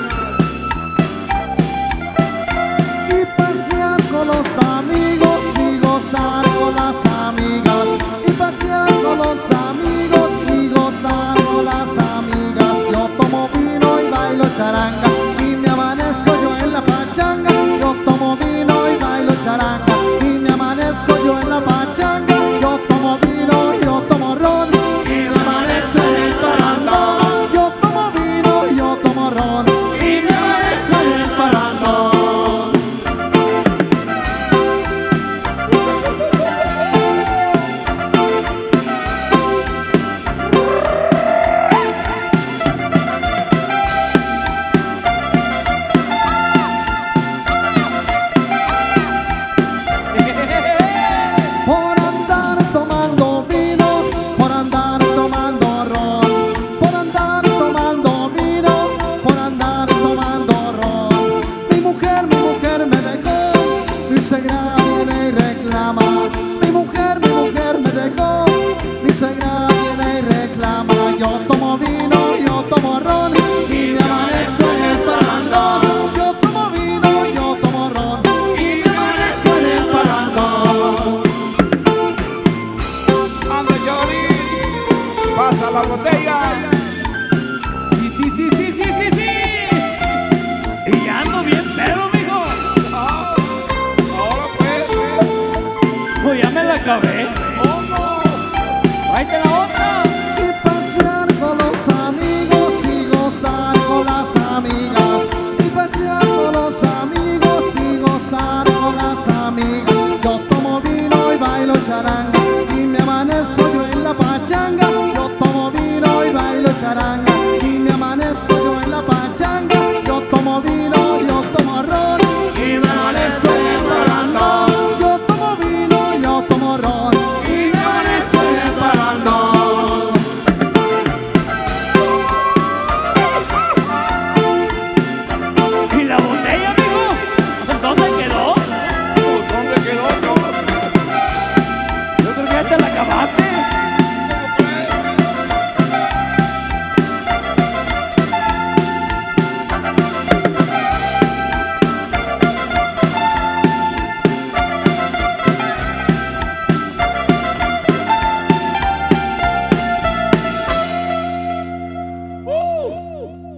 Y pasear con los amigos y gozar con las amigas. Y pasear con los amigos y gozar con las amigas. Yo tomo vino y bailo charanga y me amanezco yo en la pachanga. Yo tomo vino y bailo charanga y me amanezco yo en la pachanga. Yo tomo vino, yo tomo ron y me amanezco en el parrandón. Yo tomo vino, yo tomo ron y me amanezco en el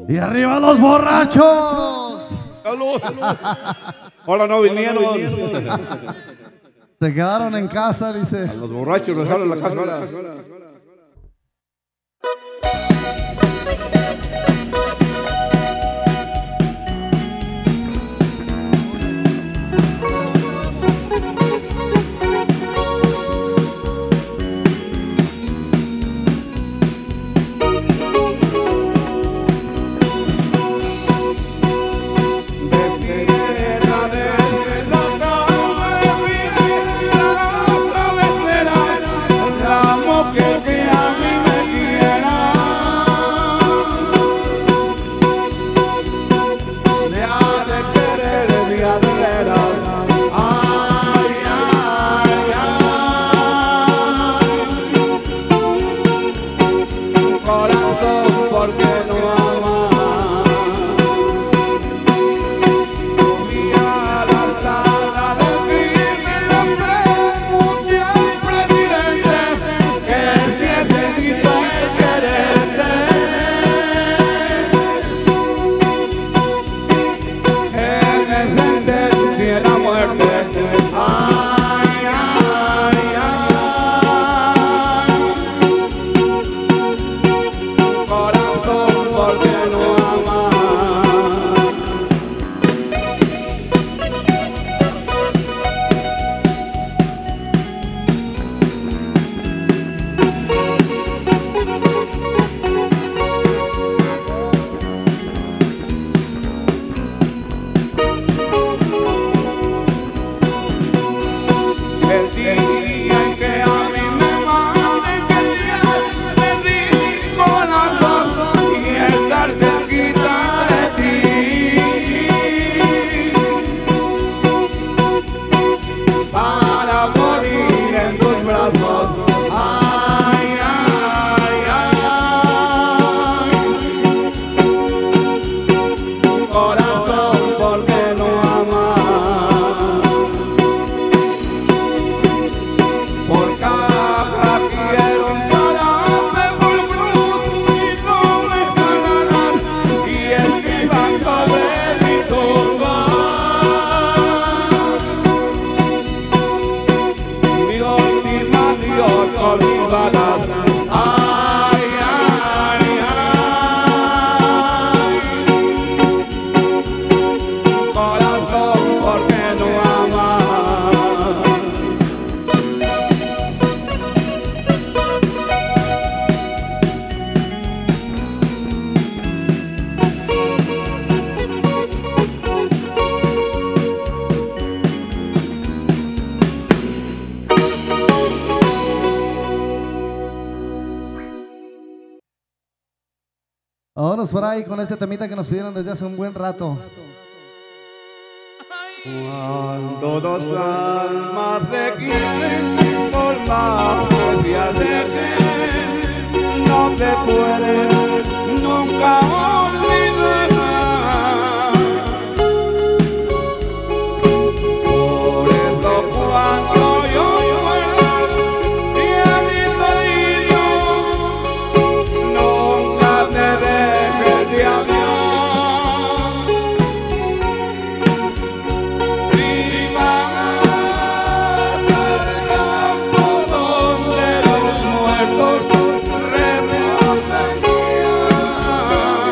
Y arriba los borrachos. ¡Salud! Ahora no vinieron. Se quedaron en casa, dice. A los borrachos los dejaron en la casa ahora. Vámonos por ahí con este temita que nos pidieron desde hace un buen rato. Cuando dos almas se quieren por más que se alejen, no te pueden nunca olvidar. Por eso cuando yo muera, cielito lindo, nunca me dejes de amar. Donde los muertos reposan ya.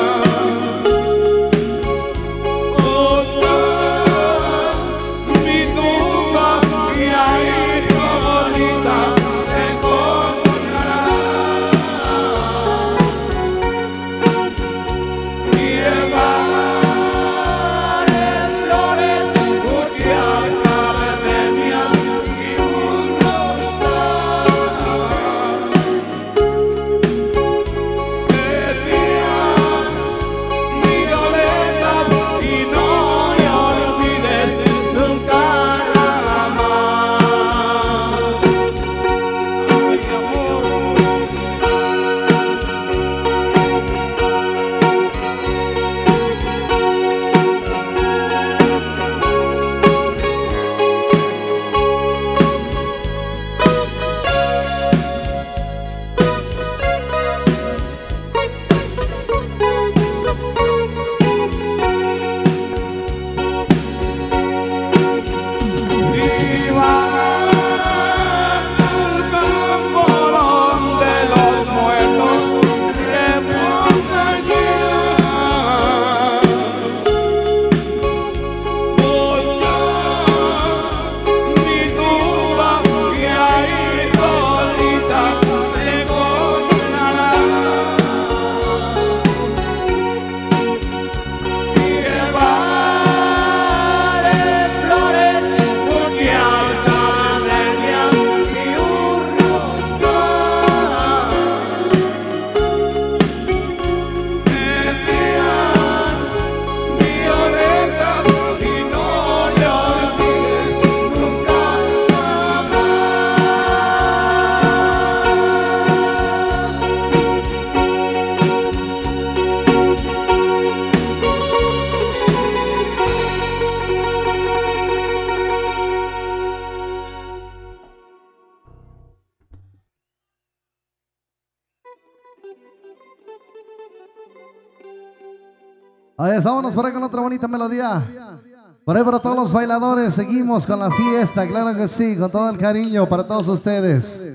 Ahí vámonos por ahí con otra bonita melodía. Por ahí para todos los bailadores, seguimos con la fiesta, claro que sí, con todo el cariño para todos ustedes.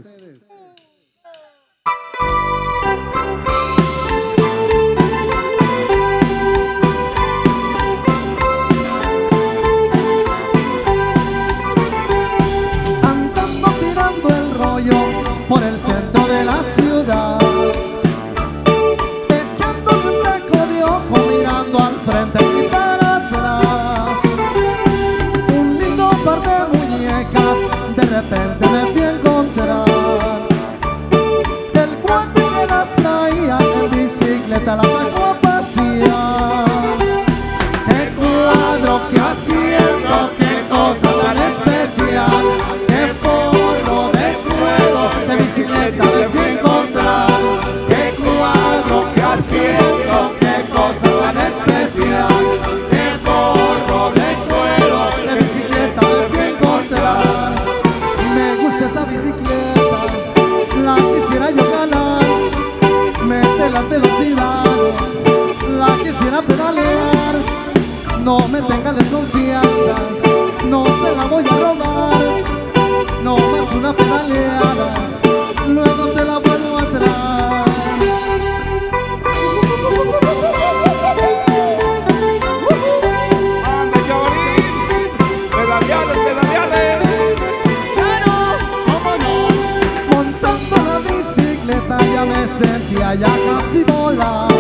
Andando tirando el rollo por el centro de la ciudad, echándole un taco de ojo, mirando al frente y para atrás. Un lindo par de muñecas, de repente me fui a encontrar. El cuate que las traía en bicicleta las sacó a pasear. ¡Qué cuadro, qué asiento, qué cosa tan especial! ¡Qué forro de cuero, de bicicleta me fui a encontrar! ¡Qué cuadro, qué asiento, qué cosa tan especial! ¡Qué forro de cuero, de bicicleta me fui a encontrar! Me gusta esa bicicleta, la quisiera yo ganar. Mete las velocidades, la quisiera pedalear. No me tenga desconfianza, no se la voy a robar. No más una pedaleada, luego se la vuelvo atrás. ¡Anda, Chavarín! ¡Pedaleales, pedaleales! Claro, cómo no. Montando la bicicleta ya me sentía ya casi volar.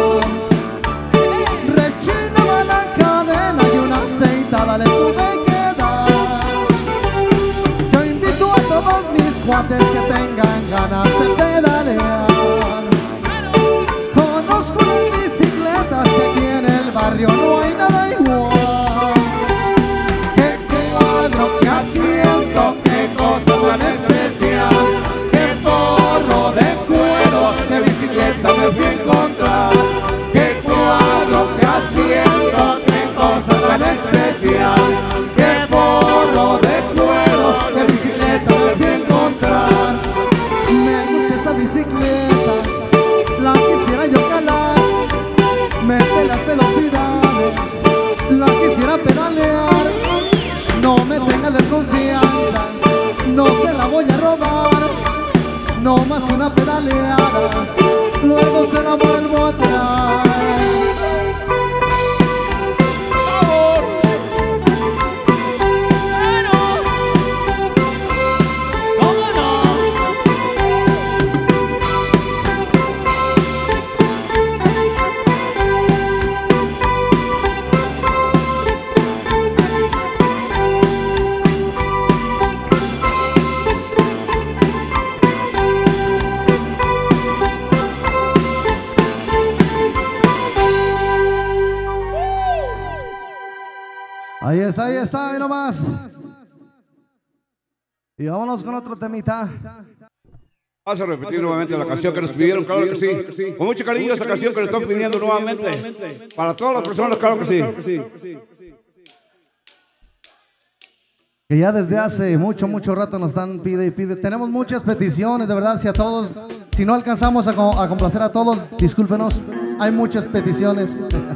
Rechinaba la cadena y una aceitada le tuve que dar. Yo invito a todos mis cuates que tengan ganas de pedalear. Conozco las bicicletas que aquí en el barrio no hay nada igual. Qué cuadro, qué asiento, qué cosa tan especial. Qué forro de cuero, de bicicleta me fui a encontrar. Qué cuadro, qué asiento, qué cosa tan especial. Qué forro de cuero, de bicicleta me fui a encontrar. Me gusta esa bicicleta, la quisiera yo calar. Mete las velocidades, la quisiera pedalear. No me tenga desconfianza, no se la voy a robar. No más una pedaleada, luego se la vuelvo atrás. Claro, cómo no. Ahí está, ahí nomás. Y vámonos con otro temita. Vamos a repetir nuevamente la canción que nos pidieron, claro que sí. Con mucho cariño esa canción que nos están pidiendo nuevamente. Para todas las personas, claro que sí. Que ya desde hace mucho rato nos están pide y pide. Tenemos muchas peticiones, de verdad, si no alcanzamos a complacer a todos, discúlpenos, hay muchas peticiones.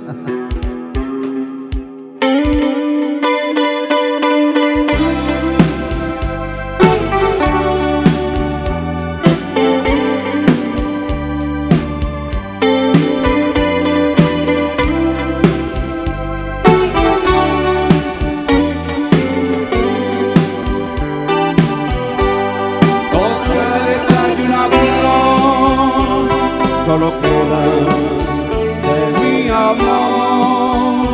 Solo queda de mi amor.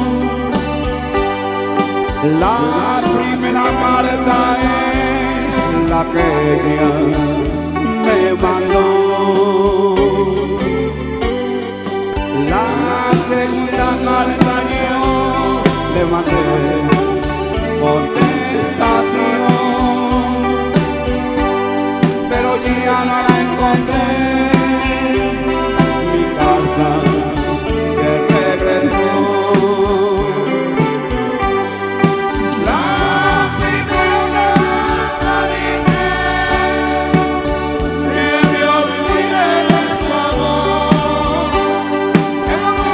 La primera carta es la que ella me mandó. La segunda carta yo le mandé contestación, pero ya no la encontré. Que regresó. La primera carta dice que me olvide de tu amor, que no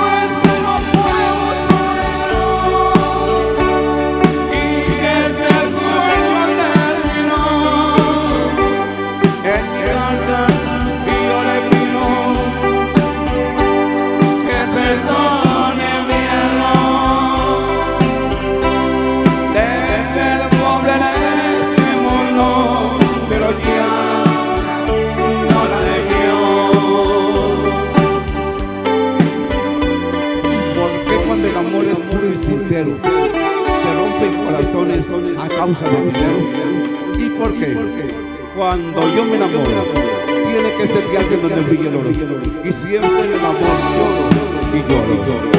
sincero, que rompen corazones a causa del dinero. ¿Y por qué? Cuando yo me enamoro, tiene que ser de alguien donde brille el oro. Y siempre en el amor lloro y lloro.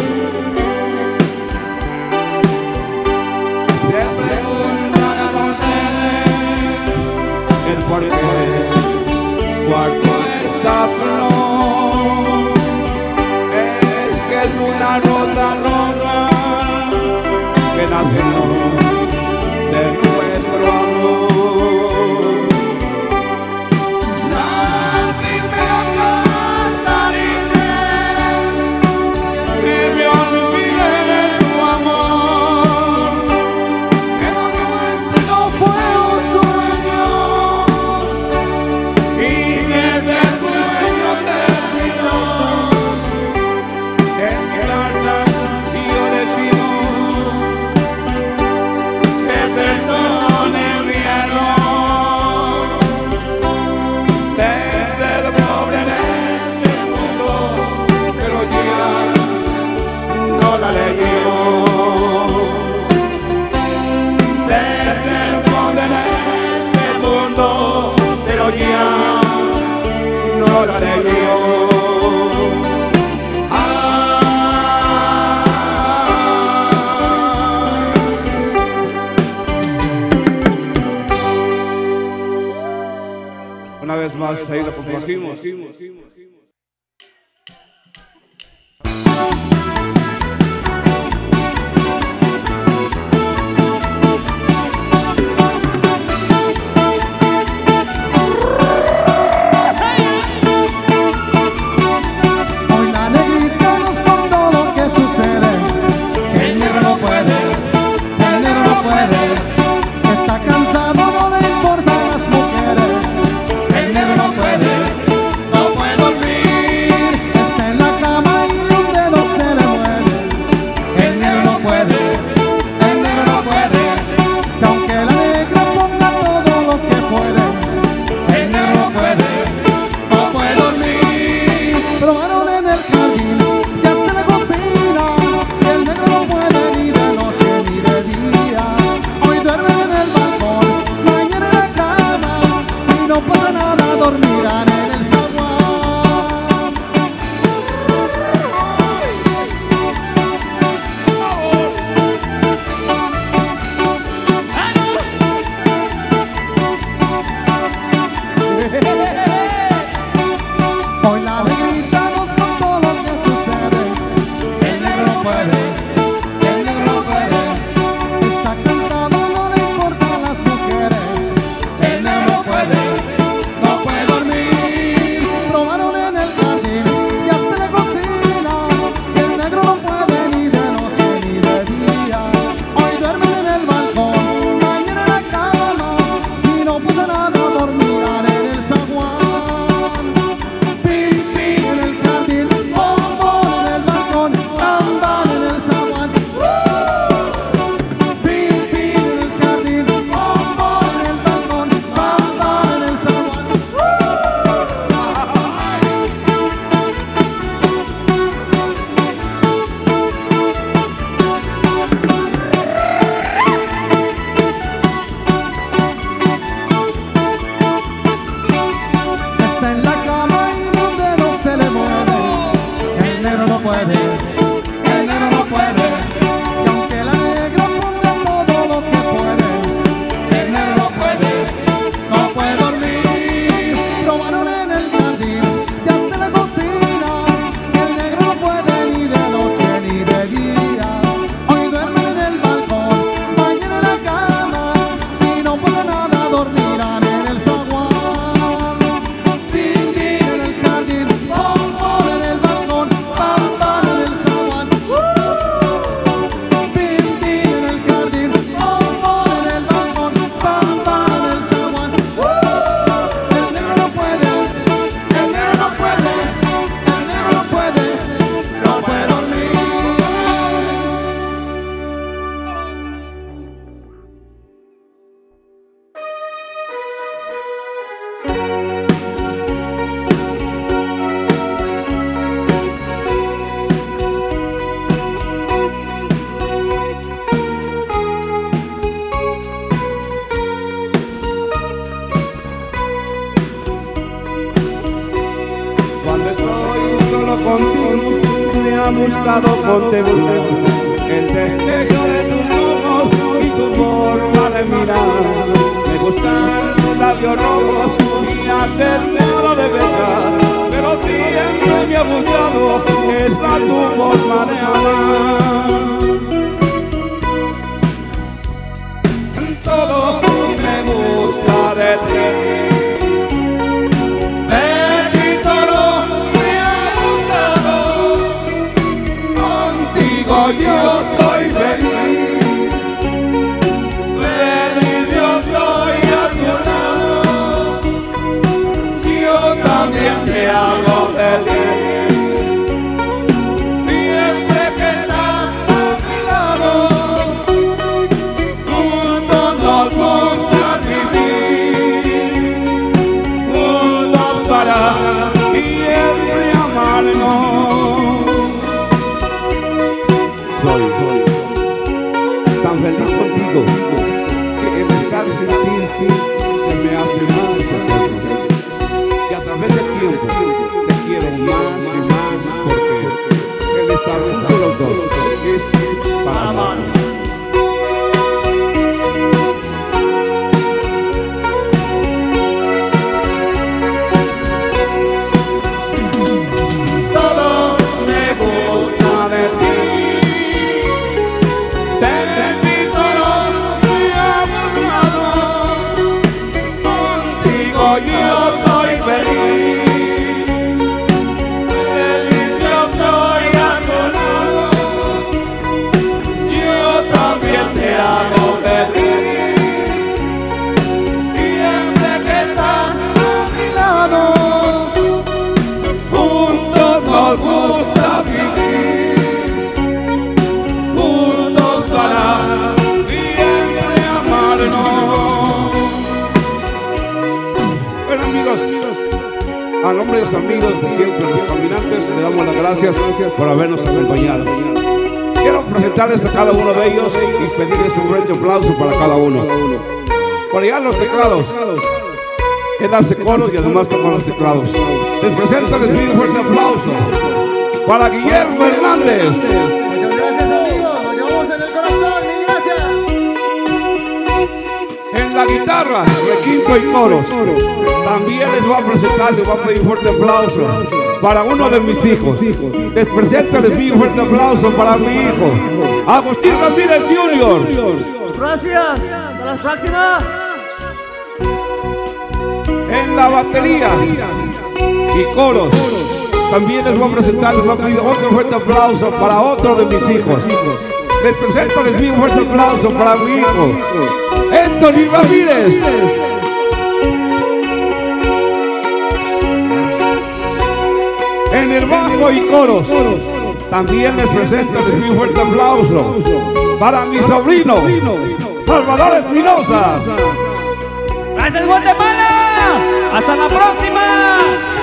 El cuarto está flor, es que es una rosa roja que nace de nuestro amor. La primera caricias que me olvidé de tu amor, que lo nuestro fue un sueño y que ese sueño terminó. En mi alma yo le pido que perdone mi error. Desde el pobre de este mundo, pero ya no la leyó. Desde el pobre de este mundo, pero ya no la leyó. Una vez más, ahí lo complacimos. Hoy la negrita nos contó lo que sucede. El negro no puede, el negro no puede. Está cansado, no le importan las mujeres. El negro no puede dormir. Está en la cama y ni un dedo se le mueve. El negro no puede, el negro no puede. Que aunque la negra ponga todo lo que puede, el negro no puede dormir. Probaron en el jardín y hasta en la cocina. El negro no puede ni de noche ni de día. Hoy duermen en el balcón, mañana en la cama. Si no pasa nada, dormirán en el zaguán. Hoy la negrita nos contó lo que sucede. El negro no puede, el negro no puede. Está cansado, no le importan las mujeres. El negro no puede dormir. Probaron en el jardín y hasta en la cocina. El negro no puede ni de noche ni de día. Hoy duermen en el balcón, mañana en la cama. Si no pasa nada, dormirán en el zaguán. Pim, pim en el jardín, bombón en el balcón, ámbar en el estado contemplando el destello de tus ojos y tu forma de mirar. Me gustan tus labios rojos y aterrado de besar, pero siempre me ha gustado esa tu forma de amar. Todo me gusta de ti. Yo soy feliz, feliz yo soy a tu lado. Yo también te hago feliz, siempre que estás a mi lado. Juntos nos gusta vivir, juntos para siempre amarnos. Soy tan feliz contigo que el estar sin ti me hace más eterno. Y a través del tiempo te quiero más y más, porque el estar juntos los dos es para amarnos. A nombre de los amigos de siempre, los caminantes, le damos las gracias por habernos acompañado. Quiero presentarles a cada uno de ellos y pedirles un fuerte aplauso para cada uno. Por allá los teclados, él hace coros y además toca los teclados. Les presento, les pido un fuerte aplauso para Guillermo Hernández. Muchas gracias, amigos, lo llevamos en el corazón, mil gracias. En la guitarra, requinto y coros. También les voy a presentar, les voy a pedir un fuerte aplauso para uno de mis hijos. Les presento, les pido un fuerte aplauso para mi hijo, Agustín Ramírez Jr. Gracias, hasta la próxima. En la batería y coros, también les voy a presentar, les voy a pedir otro fuerte aplauso para otro de mis hijos. Les presento, les pido un fuerte aplauso para mi hijo, Anthony Ramírez. En el bajo y coros, también les presento, les pido un fuerte aplauso para mi sobrino, Salvador Espinosa. Gracias, Guatemala. Hasta la próxima.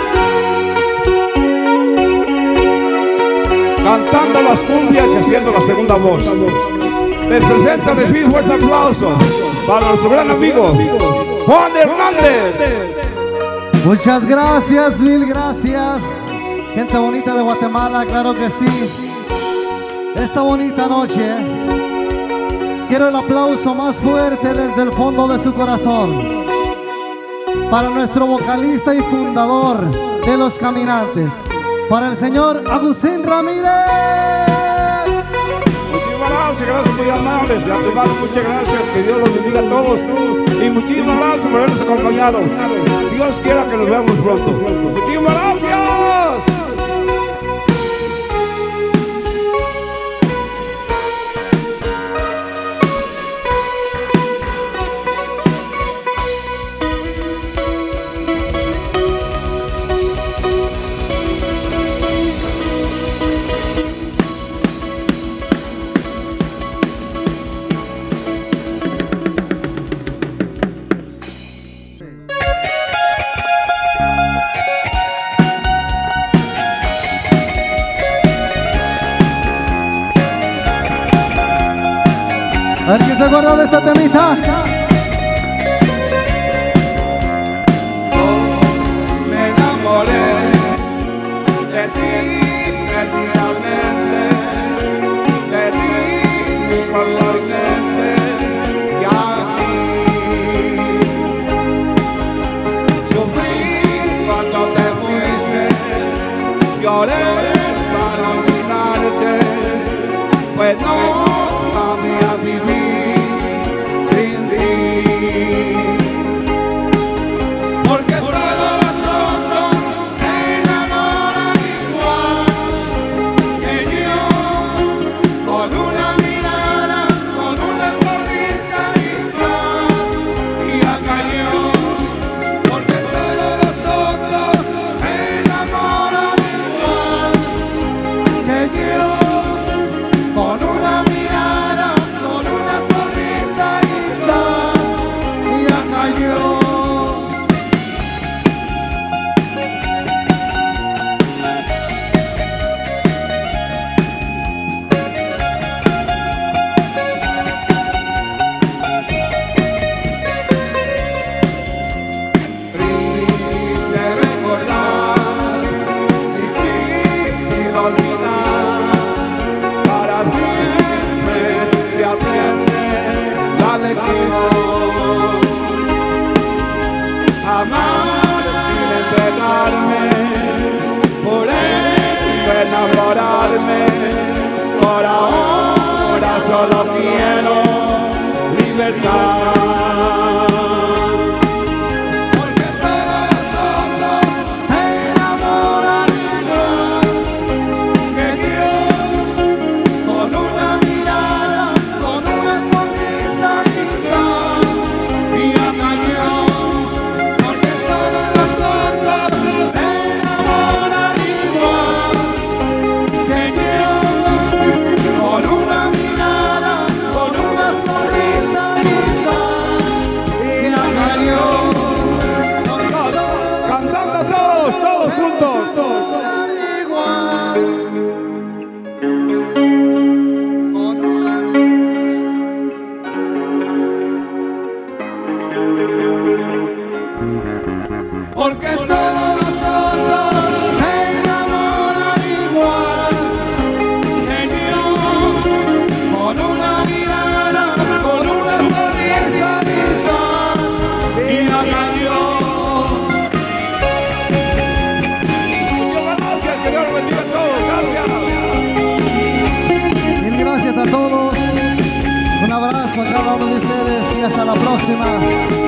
Cantando las cumbias y haciendo la segunda voz. Les presento, les pido un fuerte aplauso para nuestro gran amigo Juan Hernández. Muchas gracias, mil gracias. Gente bonita de Guatemala, claro que sí. Esta bonita noche, quiero el aplauso más fuerte desde el fondo de su corazón para nuestro vocalista y fundador de Los Caminantes, para el señor Agustín Ramírez. Muchísimas gracias, muy amables. De antemano, muchas gracias. Que Dios los bendiga a todos. Y muchísimas gracias por habernos acompañado. Dios quiera que nos veamos pronto. Muchísimas gracias. A ver quién se acuerda de esta temita. Me enamoré de ti eternamente. no sabía vivir sin ti. Porque solo los tontos se enamoran igual que yo, con una mirada, con una sonrisa y ya cayó. Porque solo los tontos se enamoran igual que yo, con una mirada, con una sonrisa y ya cayó. Triste recordar, difícil olvidar, para siempre se aprende la lección. Amar sin entregarme, por eso enamorarme, por ahora solo quiero libertad. Porque solo los tontos se enamoran igual que yo, con una mirada, con una sonrisa y ya cayó. Porque solo los tontos se enamoran igual que yo, con una mirada, con una sonrisa y ya cayó. Cantando todos juntos. Igual, con una porque solo los tontos se enamoran igual que yo, con una mirada, con una sonrisa y ya cayó. Gracias, Señor, bendiga a todos. Gracias. Mil gracias a todos. Un abrazo a cada uno de ustedes y hasta la próxima.